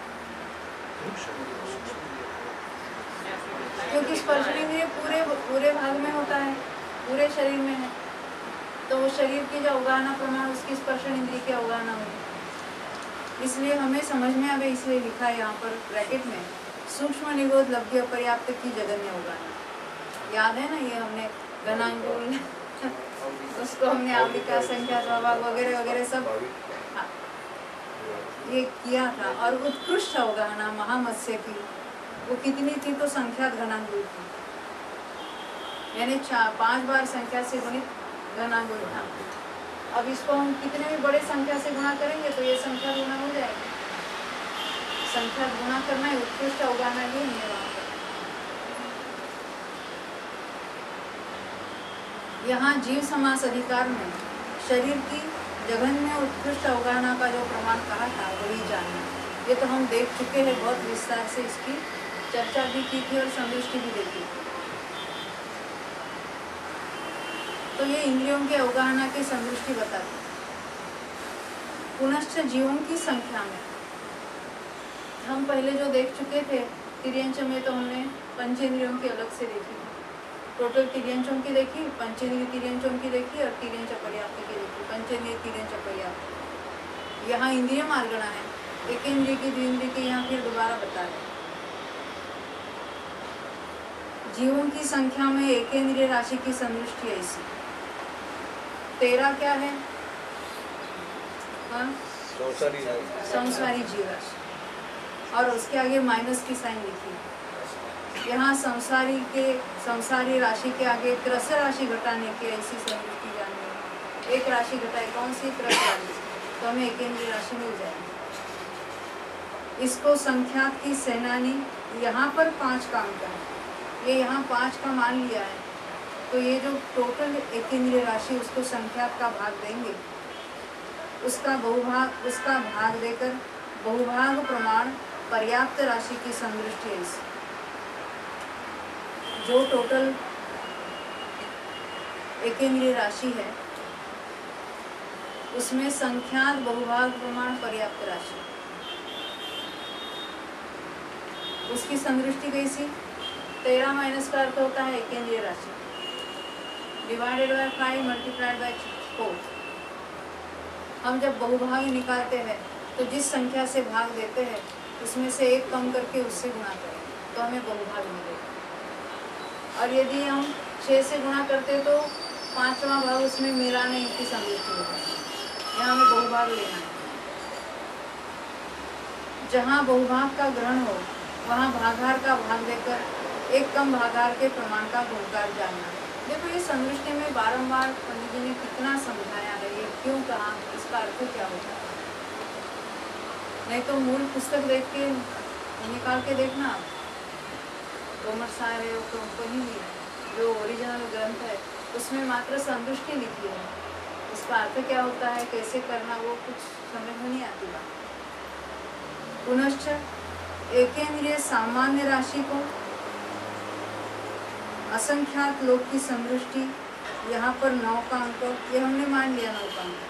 A: क्योंकि स्पर्शनेन्द्रिय पूरे भाग में होता है, पूरे शरीर में है, तो वो शरीर की जो अवगाहना प्रमाण उसकी स्पर्शनेन्द्रिय की अवगाहना होगी। इसलिए हमें समझ में आवे, इसलिए लिखा है यहाँ पर ब्रैकेट में सूक्ष्म निरोध लब्धि अपर्याप्त की जघन्य अवगाहना। याद है ना, ये हमने घनांगुल उसको हमने आवलिका संख्या स्वभाव वगैरह वगैरह सब ये किया था। और उत्कृष्ट अवगाहना महामत्स्य की वो कितनी थी? तो संख्या घनांगुल थी, यानी 5 बार संख्या से गुणित घनांगुल था। अब इसको हम कितने भी बड़े संख्या से गुणा करेंगे तो ये संख्या गुणा हो जाएगी। संख्या गुणा करना है, उत्कृष्ट अवगाहना ये है वहाँ पर। यहाँ जीव समास अधिकार में शरीर की जघन्य उत्कृष्ट अवगाहना का जो प्रमाण कहा था वही जानना। ये तो हम देख चुके हैं, बहुत विस्तार से इसकी चर्चा भी की थी और संतुष्टि भी देखी थी। तो ये इंद्रियों की अवगाहना की संतुष्टि बताती। पुनश्च जीवों की संख्या में हम पहले जो देख चुके थे, तिर्यंच में तो हमने पंचेंद्रियों की अलग से देखी, टोटल तिर्यंचों की देखी, पंचेंद्रिय तिर्यंचों की देखी और तिर्यंच पर्याप्त की देखी। पंचेंद्रिय तिर्यंच पर्याप्त, यहाँ इंद्रिय मार्गणा है, एक इंद्रिय की द्विंद्रिय की यहाँ फिर दोबारा बता रहे। जीवों की संख्या में एकेंद्रिय राशि की संतुष्टि ऐसी। 13 क्या है? संसारी जीव राशि, और उसके आगे माइनस की साइन लिखी। यहाँ संसारी राशि के आगे त्रस राशि घटाने की ऐसी संतुष्टि जाननी है। एक राशि घटाए, कौन सी? त्रस राशि, तो हमें एकेंद्रिय राशि मिल जाएगी। इसको संख्यात की सेनानी यहाँ पर 5 काम का है, ये यहाँ 5 का मान लिया है, तो ये जो टोटल एकेंद्रिय राशि उसको संख्यात का भाग देंगे, उसका भाग देकर बहुभाग प्रमाण पर्याप्त राशि की संतुष्टि है। जो टोटल एकेंद्रिय राशि है उसमें संख्यात बहुभाग प्रमाण पर्याप्त राशि, उसकी संतुष्टि कैसी? 13 माइनस का अर्थ होता है एकेंद्रिय राशि, डिवाइडेड बाय 5 मल्टीप्लाइड बाय 4। हम जब बहुभाग निकालते हैं तो जिस संख्या से भाग देते हैं उसमें से 1 कम करके उससे गुणा करें तो हमें बहुभाग मिलेगा। और यदि हम 6 से गुणा करते तो 5वां भाग उसमें मिला नहीं, इनकी संतुष्टि होगा। यहाँ हमें बहुभाग लेना है। जहाँ बहुभाग का ग्रहण हो वहाँ भागाहार का भाग देकर 1 कम भागाहार के प्रमाण का गुणकार जानना। देखो ये संतुष्टि में बारंबार पंडित जी ने कितना समझाया है, ये क्यों कहा, इसका अर्थ क्या होता है। नहीं तो मूल पुस्तक देख के निकाल के देखना, तोमर साहब है तो कहीं भी जो ओरिजिनल ग्रंथ है उसमें मात्र संतुष्टि लिखी है, उसका अर्थ क्या होता है, कैसे करना, वो कुछ समझ में नहीं आती बात। पुनश्च एकेंद्रिय सामान्य राशि को असंख्यात लोक की संतुष्टि, यहाँ पर 9 का अंक, ये हमने मान लिया 9 का अंक।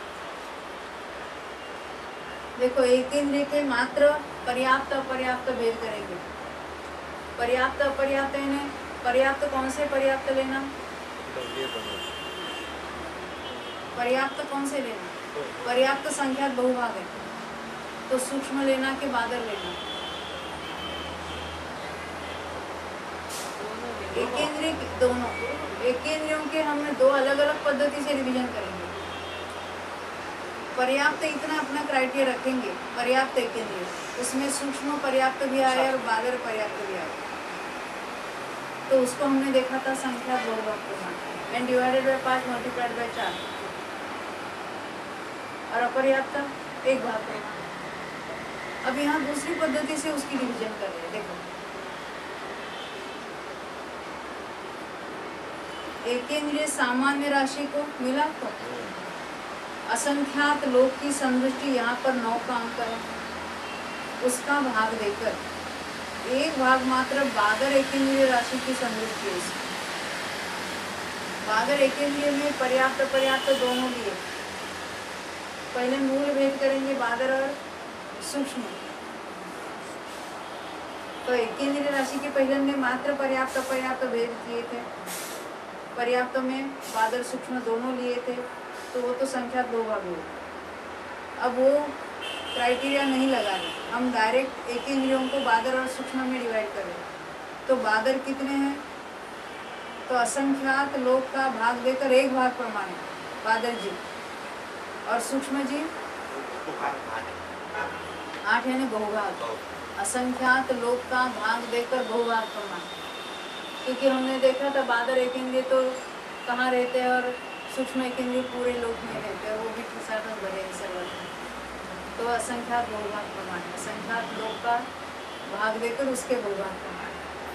A: देखो एकेंद्रिय के मात्र पर्याप्त अपर्याप्त भेद करेंगे। पर्याप्त अपर्याप्त है, पर्याप्त कौन से पर्याप्त लेना, पर्याप्त कौन से लेना, पर्याप्त संख्यात बहुभाग है तो सूक्ष्म लेना के बादल लेना। एकेंद्रिय दोनों, एकेंद्रियों के हमने 2 अलग अलग पद्धति से रिवीजन करेंगे। पर्याप्त इतना अपना क्राइटेरिया रखेंगे, पर्याप्त एकेंद्रिय, उसमें सूक्ष्म पर्याप्त भी आया और बादर पर्याप्त भी आया, तो उसको हमने देखा था संख्या बहुभाग प्रमाण। N divided by 5 multiplied by 4 और अपर्याप्त 1 भाग प्रमाण। अब यहाँ दूसरी पद्धति से उसकी डिवीजन कर रहे हैं। देखो एकेंद्रीय सामान्य राशि को मिला तो असंख्यात लोक की संदृष्टि यहाँ पर 9 का अंक है, उसका भाग देकर 1 भाग मात्र बादर एकेंद्रीय राशि की संदृष्टि है। बादर एकेंद्रीय में पर्याप्त अपर्याप्त दोनों लिए पहले मूल भेद करेंगे बादर और सूक्ष्म। तो एकेंद्रीय राशि के पहले ने मात्र पर्याप्त अपर्याप्त भेद किए थे, पर्याप्त में बादर सूक्ष्म दोनों लिए थे, तो वो तो संख्या 2 भाग हुई। अब वो क्राइटेरिया नहीं लगा रहे, हम डायरेक्ट एकेंद्रियों को बादर और सूक्ष्म में डिवाइड कर रहे हैं। तो बादर कितने हैं, तो असंख्यात लोक का भाग देकर 1 भाग प्रमाण है बादर जी, और सूक्ष्म जी 8 यानी बहुभाग। असंख्यात लोक का भाग देकर बहुभाग प्रमाण, क्योंकि हमने देखा था बादर एकेंद्रीय तो कहाँ रहते हैं और सूक्ष्म एकेंद्रीय पूरे लोक में रहते हैं, वो भी साथ में भरे सर्वत्र। तो असंख्यात बहुभाग प्रमाण, असंख्यात लोक का भाग देकर उसके बहुभाग प्रमाण।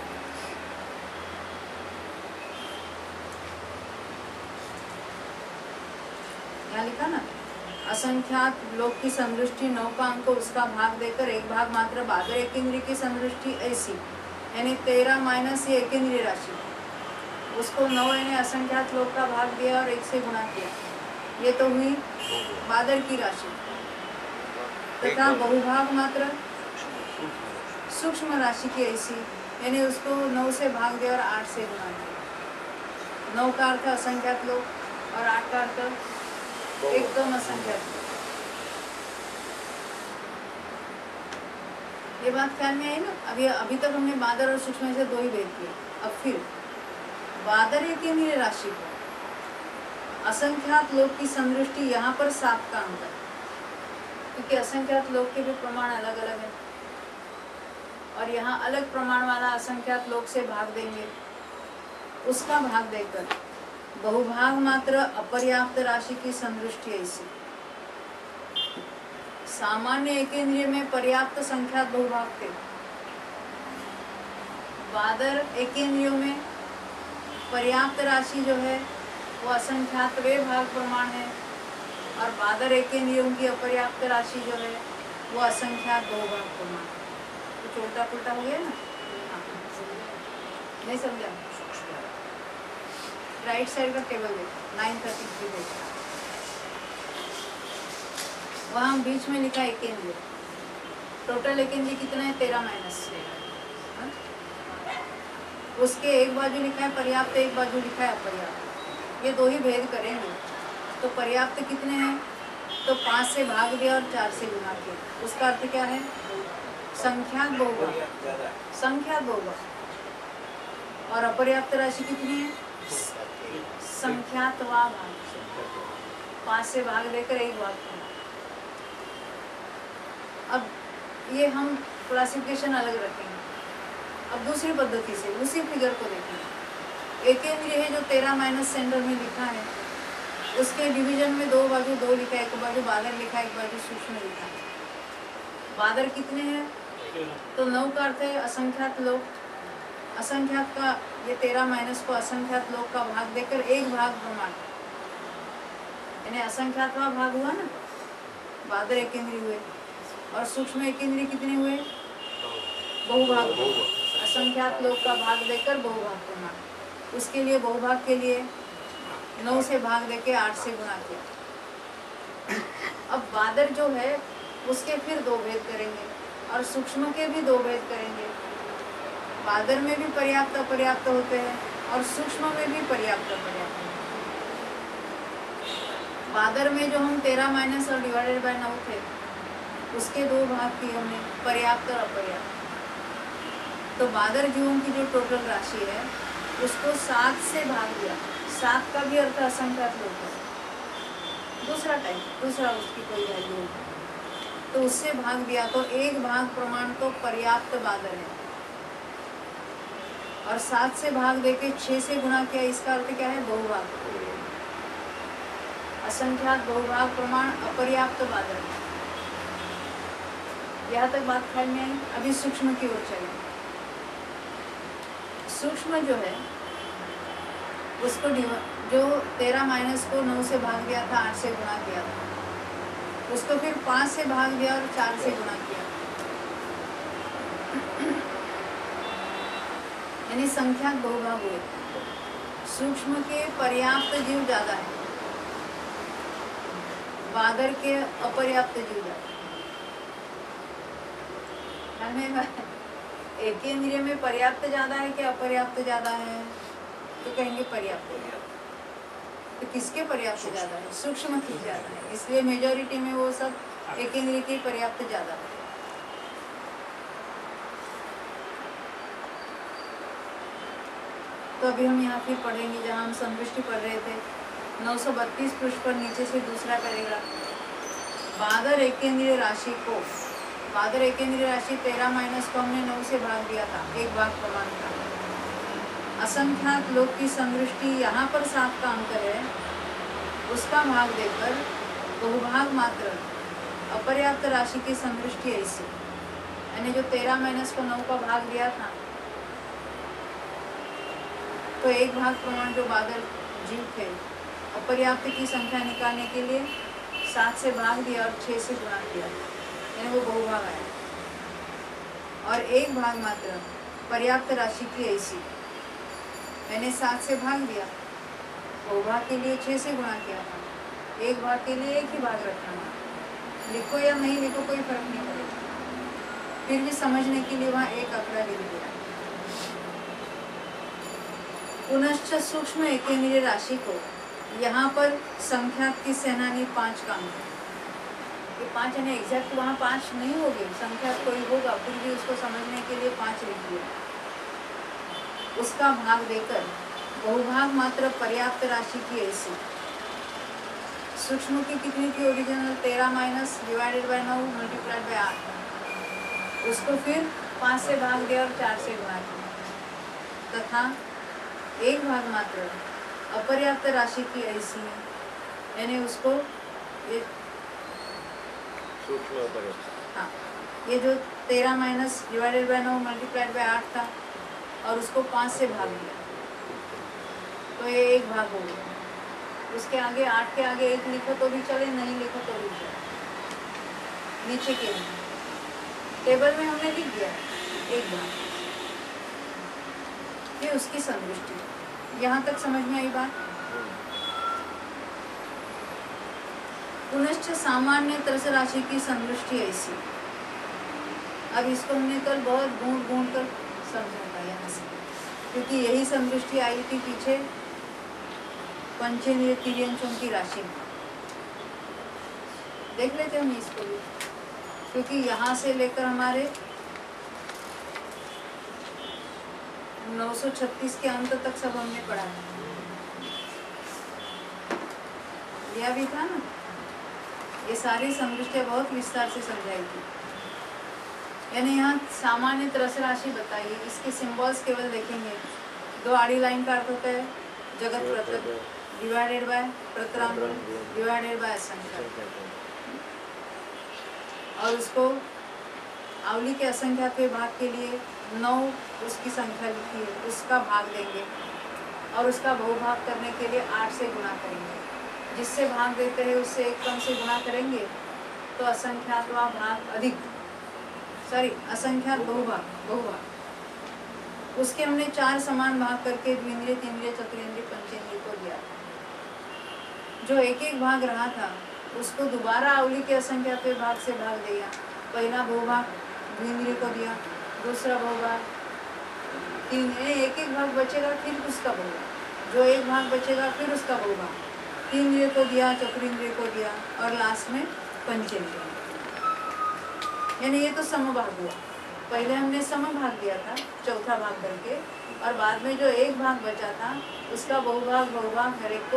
A: यहाँ लिखा ना, असंख्यात लोक की संदृष्टि 9 का अंक उसका भाग देकर 1 भाग मात्र बादर एकेंद्रीय की संदृष्टि ऐसी, यानी 13 माइनस ये एकेंद्रीय राशि, उसको 9 यानी असंख्यात लोक का भाग दिया और 1 से गुणा किया। ये तो हुई बादर की राशि। तथा बहुभाग मात्र सूक्ष्म राशि की ऐसी, यानी उसको 9 से भाग दिया और 8 से गुणा किया। 9 का अर्थ असंख्यात लोक और 8 का अर्थ एकदम असंख्यात। ये बात ख्याल में आई ना। अभी तक हमने बादर और सूक्ष्म से 2 ही भेद किए। अब फिर बादर एकेंद्रीय राशि को असंख्यात लोक की संदृष्टि यहाँ पर 7 का अंक है, क्योंकि असंख्यात लोक के भी प्रमाण अलग अलग है, और यहाँ अलग प्रमाण वाला असंख्यात लोक से भाग देंगे, उसका भाग देकर बहुभाग मात्र अपर्याप्त राशि की संदृष्टि ऐसी। सामान्य एकेंद्रीय में पर्याप्त संख्यात बहुभाग थे, बादर एकेंद्रियों में पर्याप्त राशि जो है वो असंख्यात वे भाग प्रमाण है, और बादर एकेंद्रियों की अपर्याप्त राशि जो है वो असंख्यात बहुभाग प्रमाण। कुछ उल्टा पुल्टा हो गया ना, नहीं समझा? राइट साइड का टेबल देखो, 933 देखो, वहाँ बीच में लिखा एकेंद्रीय। टोटल एकेंद्रीय कितना है, 13 माइनस। उसके एक बाजू लिखा है पर्याप्त, एक बाजू लिखा है अपर्याप्त। ये 2 ही भेद करेंगे। तो पर्याप्त कितने हैं, तो 5 से भाग दिया और 4 से गुणा किया। उसका अर्थ क्या है, संख्यात बहुभाग, संख्यात बहुभाग। और अपर्याप्त राशि कितनी है, संख्यात भाग, 5 से भाग देकर 1 भाग। अब ये हम क्लासिफिकेशन अलग रखेंगे। अब दूसरी पद्धति से उसी फिगर को देखेंगे। एकेंद्रीय है जो 13 माइनस सेंटर में लिखा है, उसके डिवीजन में 2 बाजू 2 लिखा है, एक बाजू बादर लिखा है, एक बाजू सूक्ष्म लिखा है। बादर कितने हैं, तो 9 का अर्थ है असंख्यात लोक। असंख्यात का ये 13 माइनस को असंख्यात लोक का भाग देकर 1 भाग प्रमाण, यानी असंख्यातवा भाग हुआ ना, बादर एकेंद्रीय हुए। और सूक्ष्म एकेंद्रीय कितने हुए, बहुभाग। असंख्यात लोक का भाग देकर बहुभाग प्रमाण। उसके लिए बहुभाग के लिए 9 से भाग देके 8 से गुणा किया। अब बादर जो है उसके फिर 2 भेद करेंगे, और सूक्ष्म के भी 2 भेद करेंगे। बादर में भी पर्याप्त अपर्याप्त होते हैं, और सूक्ष्म में भी पर्याप्त अपर्याप्त होते हैं। बादर में जो हम 13 माइनस और डिवाइडेड बाय 9 थे, उसके 2 भाग किए हमने, पर्याप्त और अपर्याप्त। तो बादर जीवों की जो टोटल राशि है उसको 7 से भाग दिया। 7 का भी अर्थ असंख्यात लोक है, दूसरा टाइप, दूसरा उसकी कोई वैल्यू होगी, तो उससे भाग दिया, तो 1 भाग प्रमाण तो पर्याप्त बादर है। और 7 से भाग देके 6 से गुणा किया, इसका अर्थ क्या है? बहुभाग। असंख्यात बहुभाग प्रमाण अपर्याप्त बादल। यहाँ तक बात ख्याल में आई। अभी सूक्ष्म की ओर चले। सूक्ष्म जो है उसको जो 13 माइनस को 9 से भाग दिया था, 8 से गुणा किया था, उसको फिर 5 से भाग दिया और 4 से गुणा किया, यानी संख्याक बहुभाग हुए। सूक्ष्म के पर्याप्त जीव ज्यादा है, बादर के अपर्याप्त जीव ज्यादा। एक इंद्रिय में पर्याप्त ज्यादा है कि अपर्याप्त ज्यादा है? तो कहेंगे पर्याप्त। तो किसके पर्याप्त ज्यादा है? सूक्ष्म की ज्यादा है, इसलिए मेजॉरिटी में वो सब एक इंद्रिय की पर्याप्त ज्यादा है। तो अभी हम यहाँ फिर पढ़ेंगे जहाँ हम संतुष्टि पढ़ रहे थे, 932 पृष्ठ पर नीचे से दूसरा करेगा। बादर एकेंद्रीय राशि को, बादर एकेंद्रीय राशि 13 माइनस को हमने 9 से भाग दिया था, एक भाग प्रमाण था। असंख्यात लोक की संदृष्टि यहाँ पर 7 का अंक है, उसका भाग देकर बहुभाग मात्र अपर्याप्त राशि की संदृष्टि ऐसी, यानी जो 13 माइनस को 9 का भाग दिया था, तो एक भाग प्रमाण जो बादल जीव थे, अपर्याप्त की संख्या निकालने के लिए 7 से भाग दिया और 6 से गुणा किया, यानी वो बहुभाग आया। और एक भाग मात्र पर्याप्त राशि की ऐसी, मैंने 7 से भाग दिया, बहुभाग के लिए 6 से गुणा किया था, एक भाग के लिए एक ही भाग रखना था। लिखो या नहीं लिखो कोई फर्क नहीं पड़ेगा, फिर भी समझने के लिए वहाँ एक आंकड़ा लिख दिया। पुनश्च सूक्ष्म एकेंद्रीय राशि को यहाँ पर संख्या की सेनानी 5 का अंक, ये 5 यानी एग्जैक्ट वहाँ 5 नहीं होगी, संख्या कोई होगा, फिर भी उसको समझने के लिए 5 लिख दिया। उसका भाग देकर बहुभाग मात्र पर्याप्त राशि की ऐसी, सूक्ष्म की कितनी थी original? 13 minus divided by 9 multiplied by 8, उसको फिर 5 से भाग दिया और 4 से गुणा किया, तथा एक भाग मात्र अपर्याप्त राशि की ऐसी, यानी उसको ये
B: सूक्ष्म पर्याप्त,
A: हाँ, ये जो 13 minus divided by 9 multiplied by 8 था और उसको 5 से भाग दिया, तो ये एक भाग हो गया। उसके आगे 8 के आगे 1 लिखो तो भी चले, नहीं लिखो तो भी चले। नीचे के टेबल में हमने लिख दिया एक भाग, ये उसकी संतुष्टि। यहाँ तक समझ में आई बात? पुनश्च सामान्य तरस राशि की संतुष्टि ऐसी, अब इसको हमने कल बहुत ढूंढ कर समझा था यहाँ से, क्योंकि यही संतुष्टि आई थी पीछे पंचेंद्रिय तिर्यंशों की राशि में। देख लेते हम इसको भी, क्योंकि यहाँ से लेकर हमारे 936 के अंत तक सब हमने पढ़ा है, यह भी था ना। ये सारी संतुष्टियाँ बहुत विस्तार से समझाई थी, यानी यहाँ सामान्य तरस राशि बताइए, इसके सिंबल्स केवल देखेंगे। 2 आड़ी लाइन का अर्थ होता है जगत प्रत्यय डिवाइडेड बाय प्रत्रांग डिवाइडेड बाय असंख्या, और उसको आवली के असंख्या के भाग के लिए 9 उसकी संख्या लिखी है, उसका भाग देंगे और उसका बहुभाग करने के लिए 8 से गुणा करेंगे। जिससे भाग देते हैं उससे 1 कम से गुणा करेंगे तो असंख्यात व भाग अधिक, असंख्यात बहुभाग उसके हमने 4 समान भाग करके द्विंद्रिय, तीन्द्रिय, चतुरेंद्रिय, पंचेंद्रिय को दिया। जो एक एक भाग रहा था उसको दोबारा आवली के असंख्या के भाग से भाग दिया। पहला बहुभाग द्विंद्रिय को दिया, दूसरा बहुभाग एक एक भाग बचेगा, फिर उसका बहुभाग, जो एक भाग बचेगा फिर उसका बहुभाग, तीन्द्रिय को दिया, चतुरेंद्रिय को दिया, और लास्ट में पंचेंद्रिय। यानी ये तो समभाग हुआ। पहले हमने समभाग दिया था चौथा भाग करके, और बाद में जो एक भाग बचा था उसका बहुभाग हर एक को,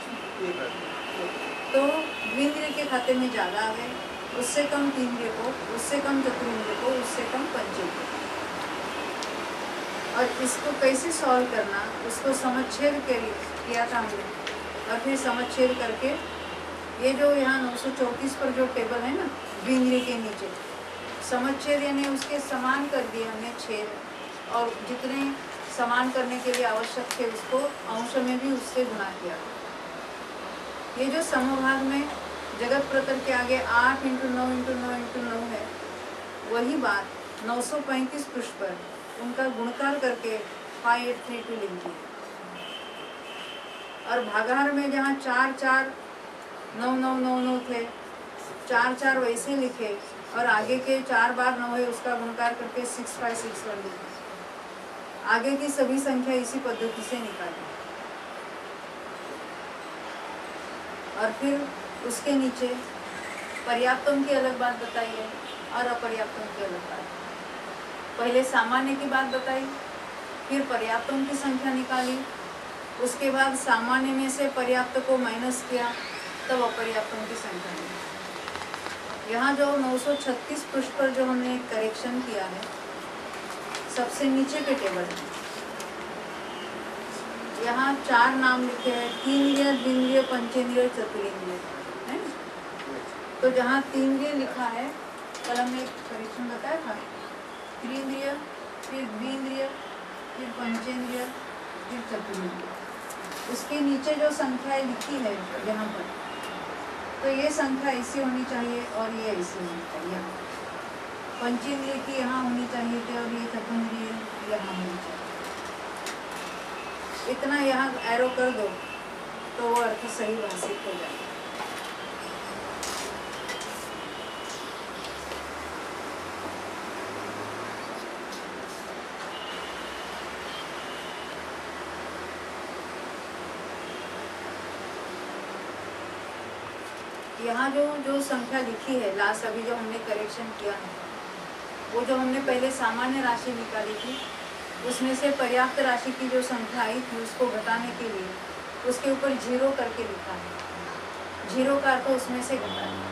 A: तो द्विंद्रिय के खाते में ज़्यादा आ गए, उससे कम तीन्द्रिय को, उससे कम चतुरेंद्रिय को, उससे कम पंचेंद्रिय। और इसको कैसे सॉल्व करना, उसको समच्छेद किया था हमने। और फिर समच्छेद करके ये जो यहाँ 934 पर जो टेबल है ना द्विंद्रिय के नीचे, समच्छेद यानी उसके समान कर दिए हमने छेद, और जितने समान करने के लिए आवश्यक थे उसको अंश में भी उससे गुणा किया। ये जो समभाग में जगत प्रतर के आगे 8 × 9 × 9 × 9 है, वही बात 935 पृष्ठ पर उनका गुणकार करके 5832 लिख दी। और भागाहार में जहाँ 4 4 9 9 9 9 थे, 4 4 वैसे लिखे, और आगे के 4 बार 9 है उसका गुणकार करके 6561 लिखे। आगे की सभी संख्या इसी पद्धति से निकाली। और फिर उसके नीचे पर्याप्तम की अलग बात बताई है और अपर्याप्तम की अलग बात। पहले सामान्य की बात बताई, फिर पर्याप्तम की संख्या निकाली, उसके बाद सामान्य में से पर्याप्त को माइनस किया, तब अपर्याप्तम की संख्या निकाली। यहाँ जो 936 पृष्ठ पर जो हमने करेक्शन किया है, सबसे नीचे के टेबल में यहाँ 4 नाम लिखे हैं, तीन्द्रिय, द्विन्द्रिय, पंचेंद्रिय, चतुरेंद्रिय है। तो जहाँ तीन्द्रिय लिखा है, कल हमने करेक्शन बताया था, त्रिंद्रिय, फिर द्विंद्रिय, फिर पंचेंद्रिय, फिर चतुरेंद्रिय। उसके नीचे जो संख्याएं लिखी है यहाँ पर, तो ये संख्या ऐसी होनी चाहिए और ये ऐसी होनी चाहिए। पंचेंद्रिय की यहाँ होनी चाहिए थी और ये चतुरेंद्रिय यहाँ होनी चाहिए। इतना यहाँ एरो कर दो तो वो अर्थ सही भाषित हो जाएगा। यहाँ जो संख्या लिखी है लास्ट, अभी जो हमने करेक्शन किया है, वो जो हमने पहले सामान्य राशि निकाली थी, उसमें से पर्याप्त राशि की जो संख्या आई थी उसको घटाने के लिए उसके ऊपर 0 करके लिखा है। 0 का अर्थ उसमें से घटा है।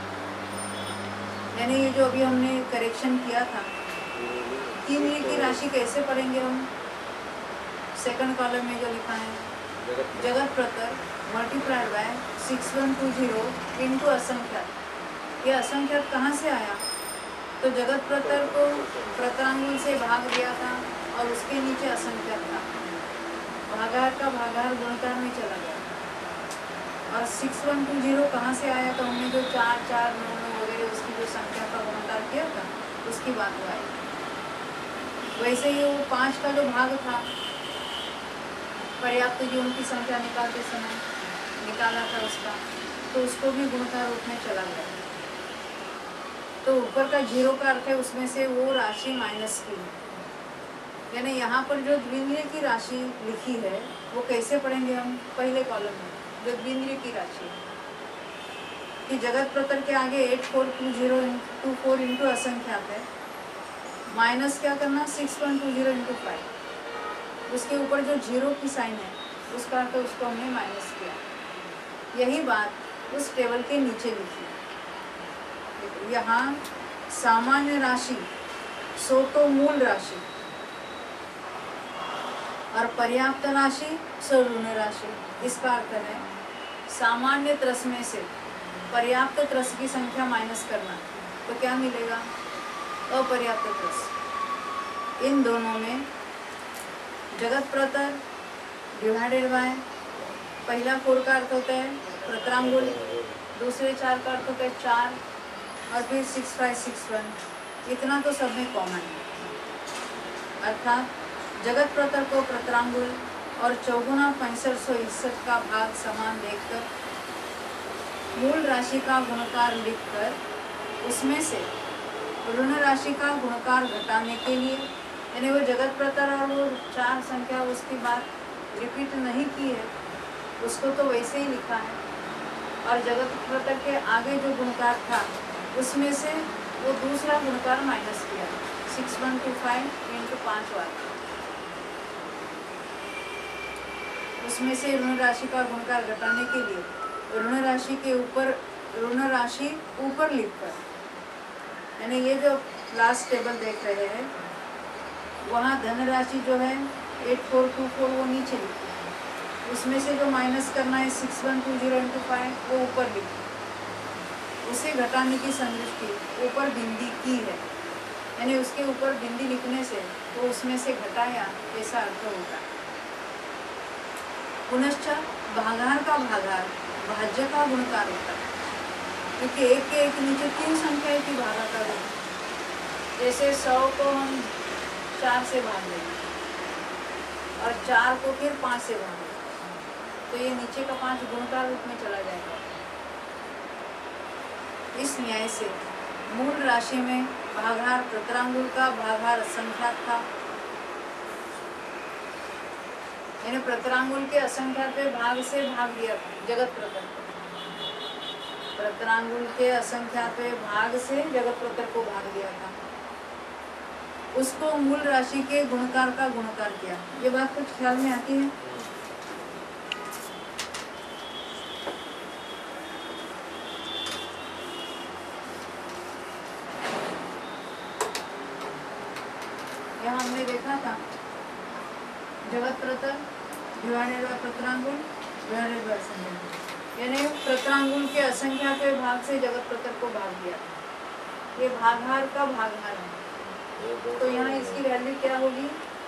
A: यानी ये जो अभी हमने करेक्शन किया था, तीन की राशि कैसे पढ़ेंगे हम? सेकंड कॉलम में जो लिखा है, जगत प्रतर मल्टीप्लाइड बाय 6120 इंटू असंख्यात। ये असंख्यात कहाँ से आया? तो जगत प्रतर को प्रतरांगुल से भाग दिया था और उसके नीचे असंख्यात था। भागाहार का भागाहार गुणकार में चला गया। और 6120 कहाँ से आया? तो हमने जो 4 4 9 9 वगैरह उसकी जो संख्या का गुणकार किया था उसकी बात आई। वैसे ही वो 5 का जो भाग था, पर्याप्त जीवों की संख्या निकालते समय निकाला था उसका, तो उसको भी गुणकार रूप में चला गया। तो ऊपर का 0 का अर्थ है उसमें से वो राशि माइनस की है। यानी यहाँ पर जो द्विंद्रिय की राशि लिखी है वो कैसे पढ़ेंगे हम? पहले कॉलम में जो द्विंद्रिय की राशि कि जगत प्रतर के आगे 8420 इंटू असंख्यात है, माइनस क्या करना 6120 इंटू 5, उसके ऊपर जो 0 की साइन है उसका अर्थ उसको हमने माइनस किया। यही बात उस टेबल के नीचे लिखी। यहाँ सामान्य राशि सो तो मूल राशि और पर्याप्त राशि सो ऋण राशि। इसका अर्थ है सामान्य त्रस में से पर्याप्त त्रस की संख्या माइनस करना, तो क्या मिलेगा? अपर्याप्त त्रस। इन दोनों में जगत प्रतर डिवाइडेड बाय पहला 4 का अर्थ होता है प्रतरांगुल, दूसरे 4 का अर्थ होता है 4 और फिर 6561। इतना तो सब में कॉमन है। अर्थात जगत प्रतर को प्रतरांगुल और 4 6561 का भाग समान देखकर मूल राशि का गुणकार लिखकर उसमें से ऋण राशि का गुणकार घटाने के लिए, यानी वो जगत प्रतर और वो 4 संख्या उसकी बात रिपीट नहीं की है, उसको तो वैसे ही लिखा है। और जगत प्रतर के आगे जो गुणकार था उसमें से वो दूसरा गुणकार माइनस किया 6125 इंटू 5 वाला, उसमें से ऋण राशि का गुणकार घटाने के लिए ऋण राशि के ऊपर ऋण राशि ऊपर लिखकर, यानी ये जो लास्ट टेबल देख रहे हैं वहाँ धनराशि जो है 8424 वो नीचे लिखी, उसमें से जो माइनस करना है 6120 इंटू 5 वो ऊपर लिखी, उसे घटाने की संदृष्टि ऊपर बिंदी की है, यानी उसके ऊपर बिंदी लिखने से तो उसमें से घटाया ऐसा अर्थ होगा। पुनश्च भागाहार का भागाहार भाज्य का गुणकार होता है, क्योंकि एक के एक नीचे 3 संख्या की भागा का गुण। जैसे 100 को हम 4 से भाग देंगे और 4 को फिर 5 से भाग देंगे, तो ये नीचे का 5 गुणकार रूप में चला जाएगा। इस न्याय से मूल राशि में भागाहार प्रतरांगुल का भागाहार असंख्यात था, यानी प्रतरांगुल के असंख्यात पे भाग से भाग दिया जगत प्रतर को, प्रतरांगुल के असंख्यात पे भाग से जगत प्रतर को भाग दिया था, उसको मूल राशि के गुणकार का गुणकार किया। ये बात कुछ ख्याल में आती है? यहाँ हमने देखा था जगत प्रतर डिवाइडेड बाय प्रतरांगुल डिवाइडेड बाय असंख्यात, यानी प्रतरांगुल के असंख्यात के भाग से जगत प्रतर को भाग दिया। ये भागाहार का भागाहार है, तो यहाँ इसकी वैल्यू क्या होगी?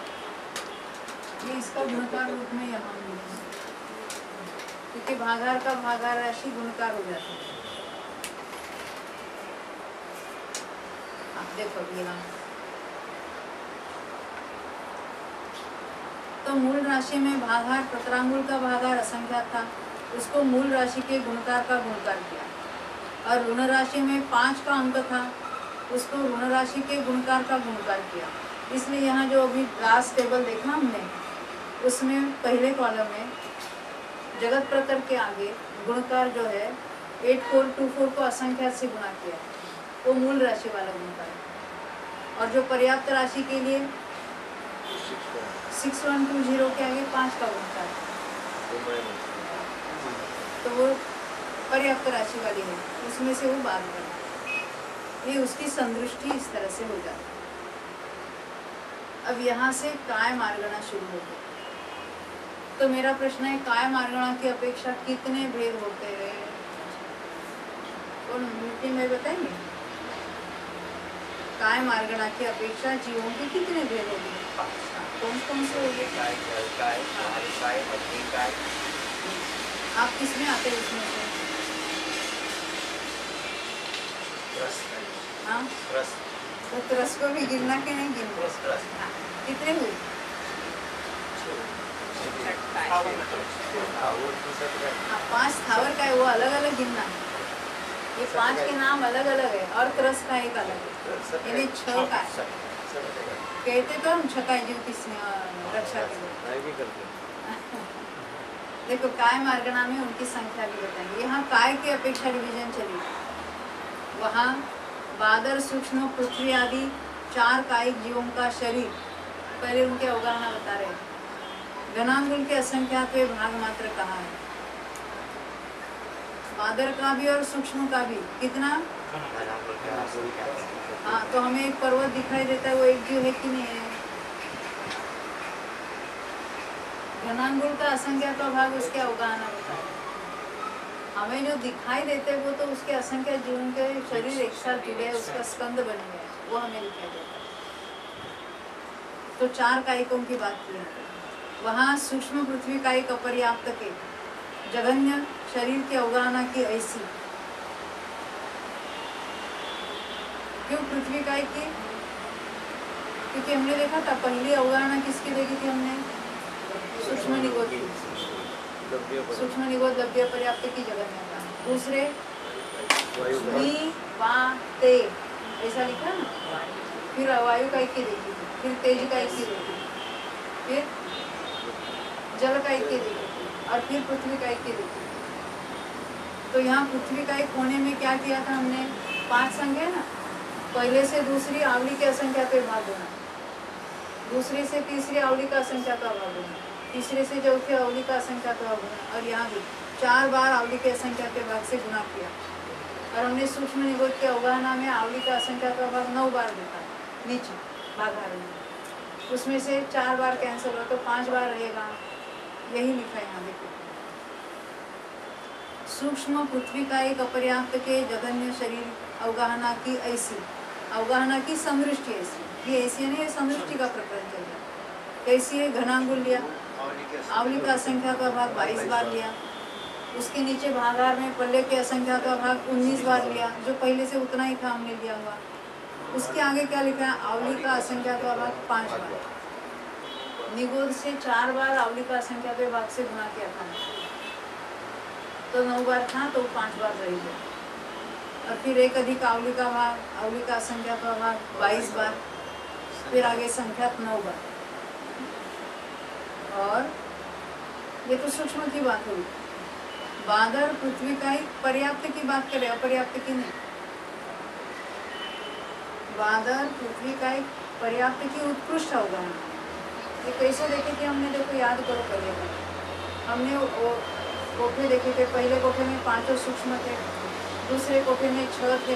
A: ये इसका गुणकार रूप में यहाँ होगी, क्योंकि भागाहार का भागाहार राशि गुणकार हो जाती है। आप देखो यहाँ तो मूल राशि में भागाहार प्रतरांगुल का भागाहार असंख्यात था, उसको मूल राशि के गुणकार का गुणकार किया। और ऋण राशि में 5 का अंक था, उसको ऋण राशि के गुणकार का गुणकार किया। इसलिए यहाँ जो अभी लास्ट टेबल देखा हमने, उसमें पहले कॉलम में जगत प्रतर के आगे गुणकार जो है 8424 को असंख्यात से गुणा किया, वो मूल राशि वाला गुणकार है। और जो पर्याप्त राशि के लिए 6120 के आगे 5 का गुणकार है, तो वो पर्याप्त राशि वाली है, उसमें से वो बात करना, ये उसकी संदृष्टि इस तरह से हो जाती है। अब यहाँ से काय मार्गणा शुरू हो गई। तो मेरा प्रश्न है, काय मार्गणा की अपेक्षा कितने भेद होते हैं? कौन मीटिंग में बताएंगे? काय मार्गणा की अपेक्षा जीवों के कितने भेद होंगे? कौन से होंगे? आप किसमें आते हैं उसमें से? हाँ, तो त्रस को भी गिनना के नहीं गिनना? कितने हुए? 5 स्थावर का है, वो अलग अलग गिनना है। ये 5 के नाम अलग अलग है और त्रस का एक अलग है, यानी 6 का है। कहते तो हम छका जीव की रक्षा के लिए। देखो काय मार्गणा में उनकी संख्या भी बताएंगे। यहाँ काय की अपेक्षा डिवीजन चली, वहाँ बादल सूक्ष्म पृथ्वी आदि 4 कायिक जीवों का शरीर, पहले उनके अवगाहना बता रहे हैं। घनांगुल के असंख्यात वे भाग मात्र कहा है, बादल का भी और सूक्ष्म का भी कितना? हाँ, तो हमें एक पर्वत दिखाई देता है, वो एक जीव है कि नहीं है? घनांगुल का असंख्यात भाग उसके अवगाहना होता है। हमें जो दिखाई देते हैं वो तो उसके असंख्यात जीवों के शरीर एक साथ जुड़े हैं, उसका स्कंद बन गया, वो हमें दिखाई देता है। तो 4 कायिकों की बात की है। वहाँ सूक्ष्म पृथ्वी कायिक अपर्याप्त के जघन्य शरीर की अवगाहना की ऐसी। क्यों पृथ्वी कायिक की? क्योंकि हमने देखा था पहली अवगाहना किसकी देखी थी हमने? सूक्ष्म निगोद की, सूक्ष्म निगोद लभ्य पर्याप्त की जगन्यता। दूसरे ते ऐसा लिखा ना, फिर वायु कायिक की देखी थी, फिर तेज कायिक की देखी, फिर जल कायिक की देखी, और फिर पृथ्वी कायिक की देखी। तो यहाँ पृथ्वी कायिक होने में क्या किया था हमने? 5 संख्या ना, पहले से दूसरी आवली के असंख्या पे भाग होना, दूसरी से तीसरी आवली का असंख्या का भाग होना, तीसरे से चौथी आवली का असंख्या का भाग होना, और यहाँ भी 4 बार आवली के असंख्या के भाग से गुना किया। और हमने सूक्ष्म निगोद के अवगाहना में आवली का असंख्या का भाग 9 बार देखा नीचे भागाहार में। उसमें से 4 बार कैंसिल हो तो 5 बार रहेगा। यही लिखा है यहाँ देखो। सूक्ष्म पृथ्वी का एक अपर्याप्त के जघन्य शरीर अवगाहना की ऐसी, अवगाहना की समृष्टि ऐसी, ये ऐसी है ना, ये समृष्टि का प्रकरण चल रहा है। कैसी है? घनांगुल लिया, आवली का असंख्या का भाग 22 बार लिया, उसके नीचे भागार में पल्ले के असंख्या का भाग 19 बार लिया, जो पहले से उतना ही था हमने लिया हुआ। उसके आगे क्या लिखा है? आवली का असंख्या का भाग 5 बार, निगोद से 4 बार आवली का असंख्या के भाग से गुणा किया था तो 9 बार था, तो 5 बार रह गया। और फिर एक अधिक आवली का भाग, आवली का असंख्या का भाग 22 बार, फिर आगे संख्या 9 बार। और ये तो सूक्ष्म की बात हुई। बादर पृथ्वी का ही पर्याप्त की बात करें, अपर्याप्त की नहीं। बादर पृथ्वी का एक पर्याप्त की उत्कृष्ट होगा। ये कैसे देखे थे हमने? देखो याद करो, पहले हमने वो कोठे देखे थे। पहले कोठे में 5 सूक्ष्म थे, दूसरे कोठे में 6 थे,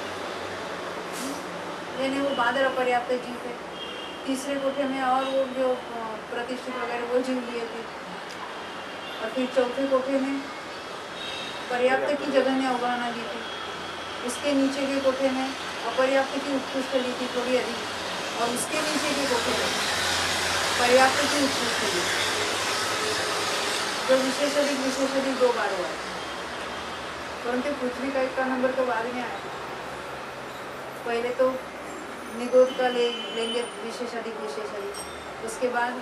A: यानी वो बादर अपर्याप्त जीव थे। तीसरे कोठे में और वो जो प्रतिष्ठित वगैरह वो जीव लिए थे। और फिर चौथे कोठे में पर्याप्त की जगह ने अवगाहना दी थी। उसके नीचे के कोठे में अपर्याप्त की उत्कृष्ट ली थी, थोड़ी अधिक, और उसके नीचे के कोठे में पर्याप्त की उत्कृष्ट ली, जो विशेष अधिक 2 बार हुआ। परंतु पृथ्वी का 1 नंबर तो बाद में आया। पहले तो निगोद का लेंगे विशेष अधिक, उसके बाद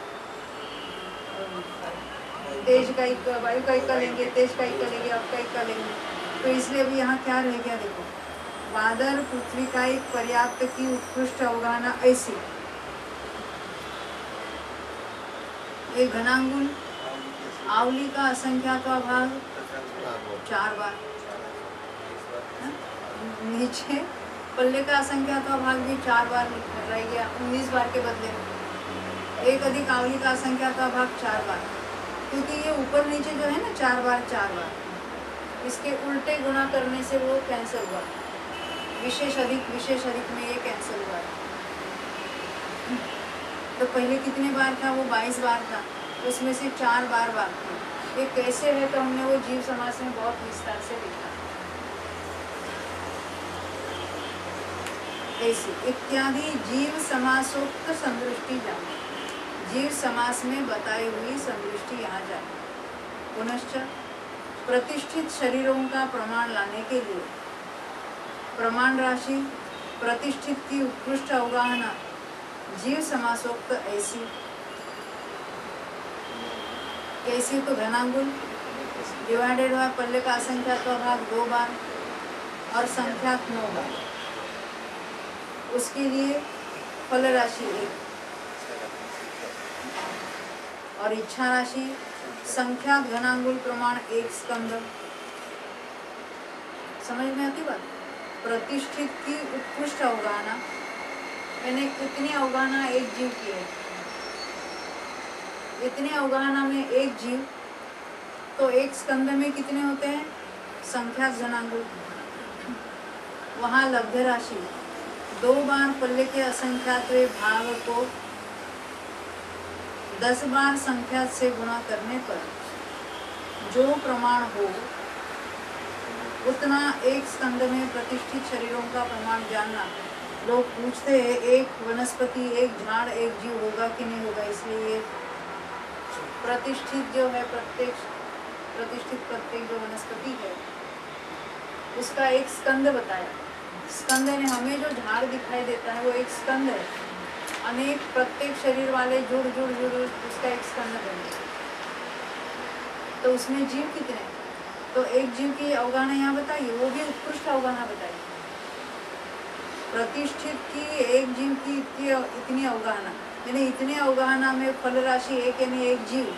A: तेज का 1, वायु का 1 लेंगे, तेज का 1 लेंगे, अप का 1 लेंगे। तो इसलिए अभी यहाँ क्या रह गया? देखो, बादर पृथ्वी का एक पर्याप्त की उत्कृष्ट अवगाहना ऐसी, एक घनांगुल आवली का असंख्या का भाग 4 बार, नीचे पल्ले का असंख्या का भाग भी 4 बार रह गया, 19 बार के बदले। एक अधिक आवली का असंख्या का भाग 4 बार, क्योंकि ये ऊपर नीचे जो है ना 4 बार, इसके उल्टे गुणा करने से वो कैंसिल हुआ। विशेष अधिक में ये कैंसिल हुआ। तो पहले कितने बार था? वो 22 बार था, उसमें से 4 बार थे। ये कैसे है? तो हमने वो जीव समास में बहुत विस्तार से लिखा। ऐसे इत्यादि जीव समासोक्त संदृष्टि जाने, जीव समास में बताई हुई संदृष्टि यहाँ जाए। पुनश्च प्रतिष्ठित शरीरों का प्रमाण लाने के लिए प्रमाण राशि प्रतिष्ठित की उत्कृष्ट अवगाहना जीव समासोक्त ऐसी, कैसी? तो घनांगुल डिवाइडेड हुआ पल्ले का असंख्या का भाग 2 बार और संख्याक 9 बार। उसके लिए फल राशि 1 और इच्छा राशि संख्या घनांगुल प्रमाण 1 स्कंद। समझ में आती बात? प्रतिष्ठित की उत्कृष्ट अवगाहना, यानी कितनी अवगाहना एक जीव की है, इतने अवगाहना में एक जीव, तो 1 स्कंद में कितने होते हैं? संख्या घनांगुल। वहाँ लब्ध राशि 2 बार पल्ले के असंख्यात्वे भाग को 10 बार संख्या से गुणा करने पर जो प्रमाण हो उतना 1 स्कंद में प्रतिष्ठित शरीरों का प्रमाण जानना। लोग पूछते हैं एक वनस्पति, एक झाड़, एक जीव होगा कि नहीं होगा, इसलिए ये प्रतिष्ठित जो है प्रत्येक जो वनस्पति है उसका 1 स्कंद बताया। स्कंद ने हमें जो झाड़ दिखाई देता है वो 1 स्कंद है। अनेक प्रत्येक शरीर वाले जुड़ उसका 1 स्कंद बने। तो उसमें जीव कितने? तो एक जीव की अवगाहना यहाँ बताइए, वो भी उत्कृष्ट अवगाहना बताइए। प्रतिष्ठित की एक जीव की इतनी अवगाहना, यानी इतने अवगाहना में फल राशि 1 यानी एक जीव,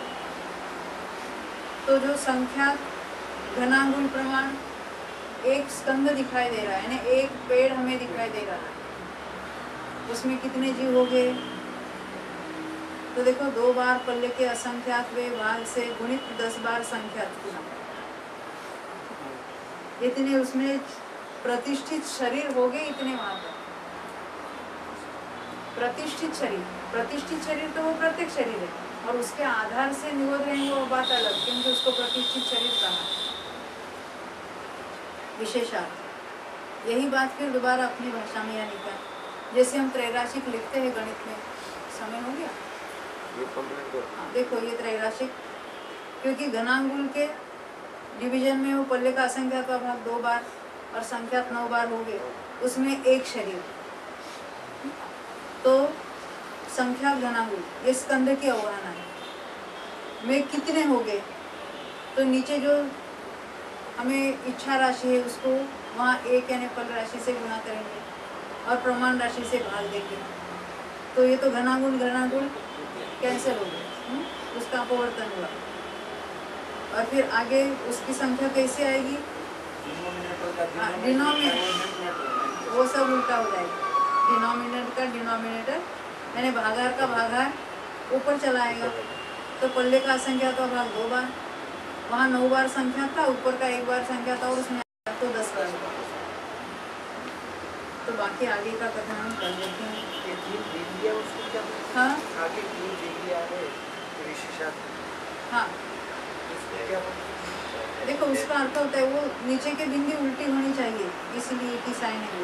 A: तो जो संख्या घनांगुल प्रमाण 1 स्कंद दिखाई दे रहा है, यानी एक पेड़ हमें दिखाई दे रहा है, उसमें कितने जीव हो गए? तो देखो 2 बार पल्ले के असंख्यात वे भाग से गुणित 10 बार संख्यात गुना, इतने उसमें प्रतिष्ठित शरीर हो गए, इतने वहां पर प्रतिष्ठित शरीर तो वो प्रत्येक शरीर है, और उसके आधार से निरोध रहेंगे वो बात अलग, क्योंकि उसको प्रतिष्ठित शरीर कहा। विशेषार्थ यही बात फिर दोबारा अपनी भाषा में यहाँ लिखा है। जैसे हम त्रैराशिक लिखते हैं गणित में, समय हो गया, हाँ देखो ये त्रैराशिक, क्योंकि घनांगुल के डिवीजन में वो पल्ले का असंख्यात का भाग 2 बार और संख्यात 9 बार हो गए, उसमें एक शरीर, तो संख्या घनांगुल ये स्कंद की अवधारणा है। में कितने हो गए, तो नीचे जो हमें इच्छा राशि है उसको वहाँ एक यानी फल राशि से गुणा करेंगे और प्रमाण राशि से भाग देंगे, तो ये तो घनागुण कैंसिल हो गया, उसका अपवर्तन हुआ। और फिर आगे उसकी संख्या कैसे आएगी, डिनोमिनेटर वो सब उल्टा हो जाएगा। डिनोमिनेटर का डिनोमिनेटर यानी भागार का भागार ऊपर चलाएगा, तो पल्ले का संख्या का भाग 2 बार, वहाँ 9 बार संख्या था, ऊपर का 1 बार संख्या था, और उसमें तो 10 बार। तो बाकी आगे का कथन हम कर देते हैं। हाँ हाँ देखो उसका अर्थ होता है वो नीचे के बिंदी उल्टी होनी चाहिए, इसीलिए की साइन है वो।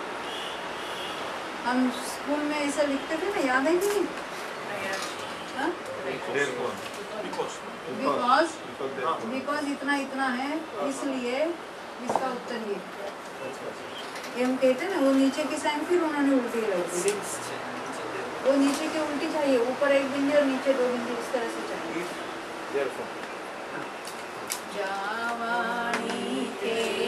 A: हम स्कूल में ऐसा लिखते थे ना, याद है कि नहीं? हाँ? बिकॉज इतना इतना है, इसलिए इसका उत्तर ये हम कहते हैं ना, वो नीचे की साइन फिर उन्होंने उल्टी लगाई, वो नीचे की उल्टी चाहिए, ऊपर एक बिंदी और नीचे 2 बिंदी, इस तरह से चाहिए। जावानी के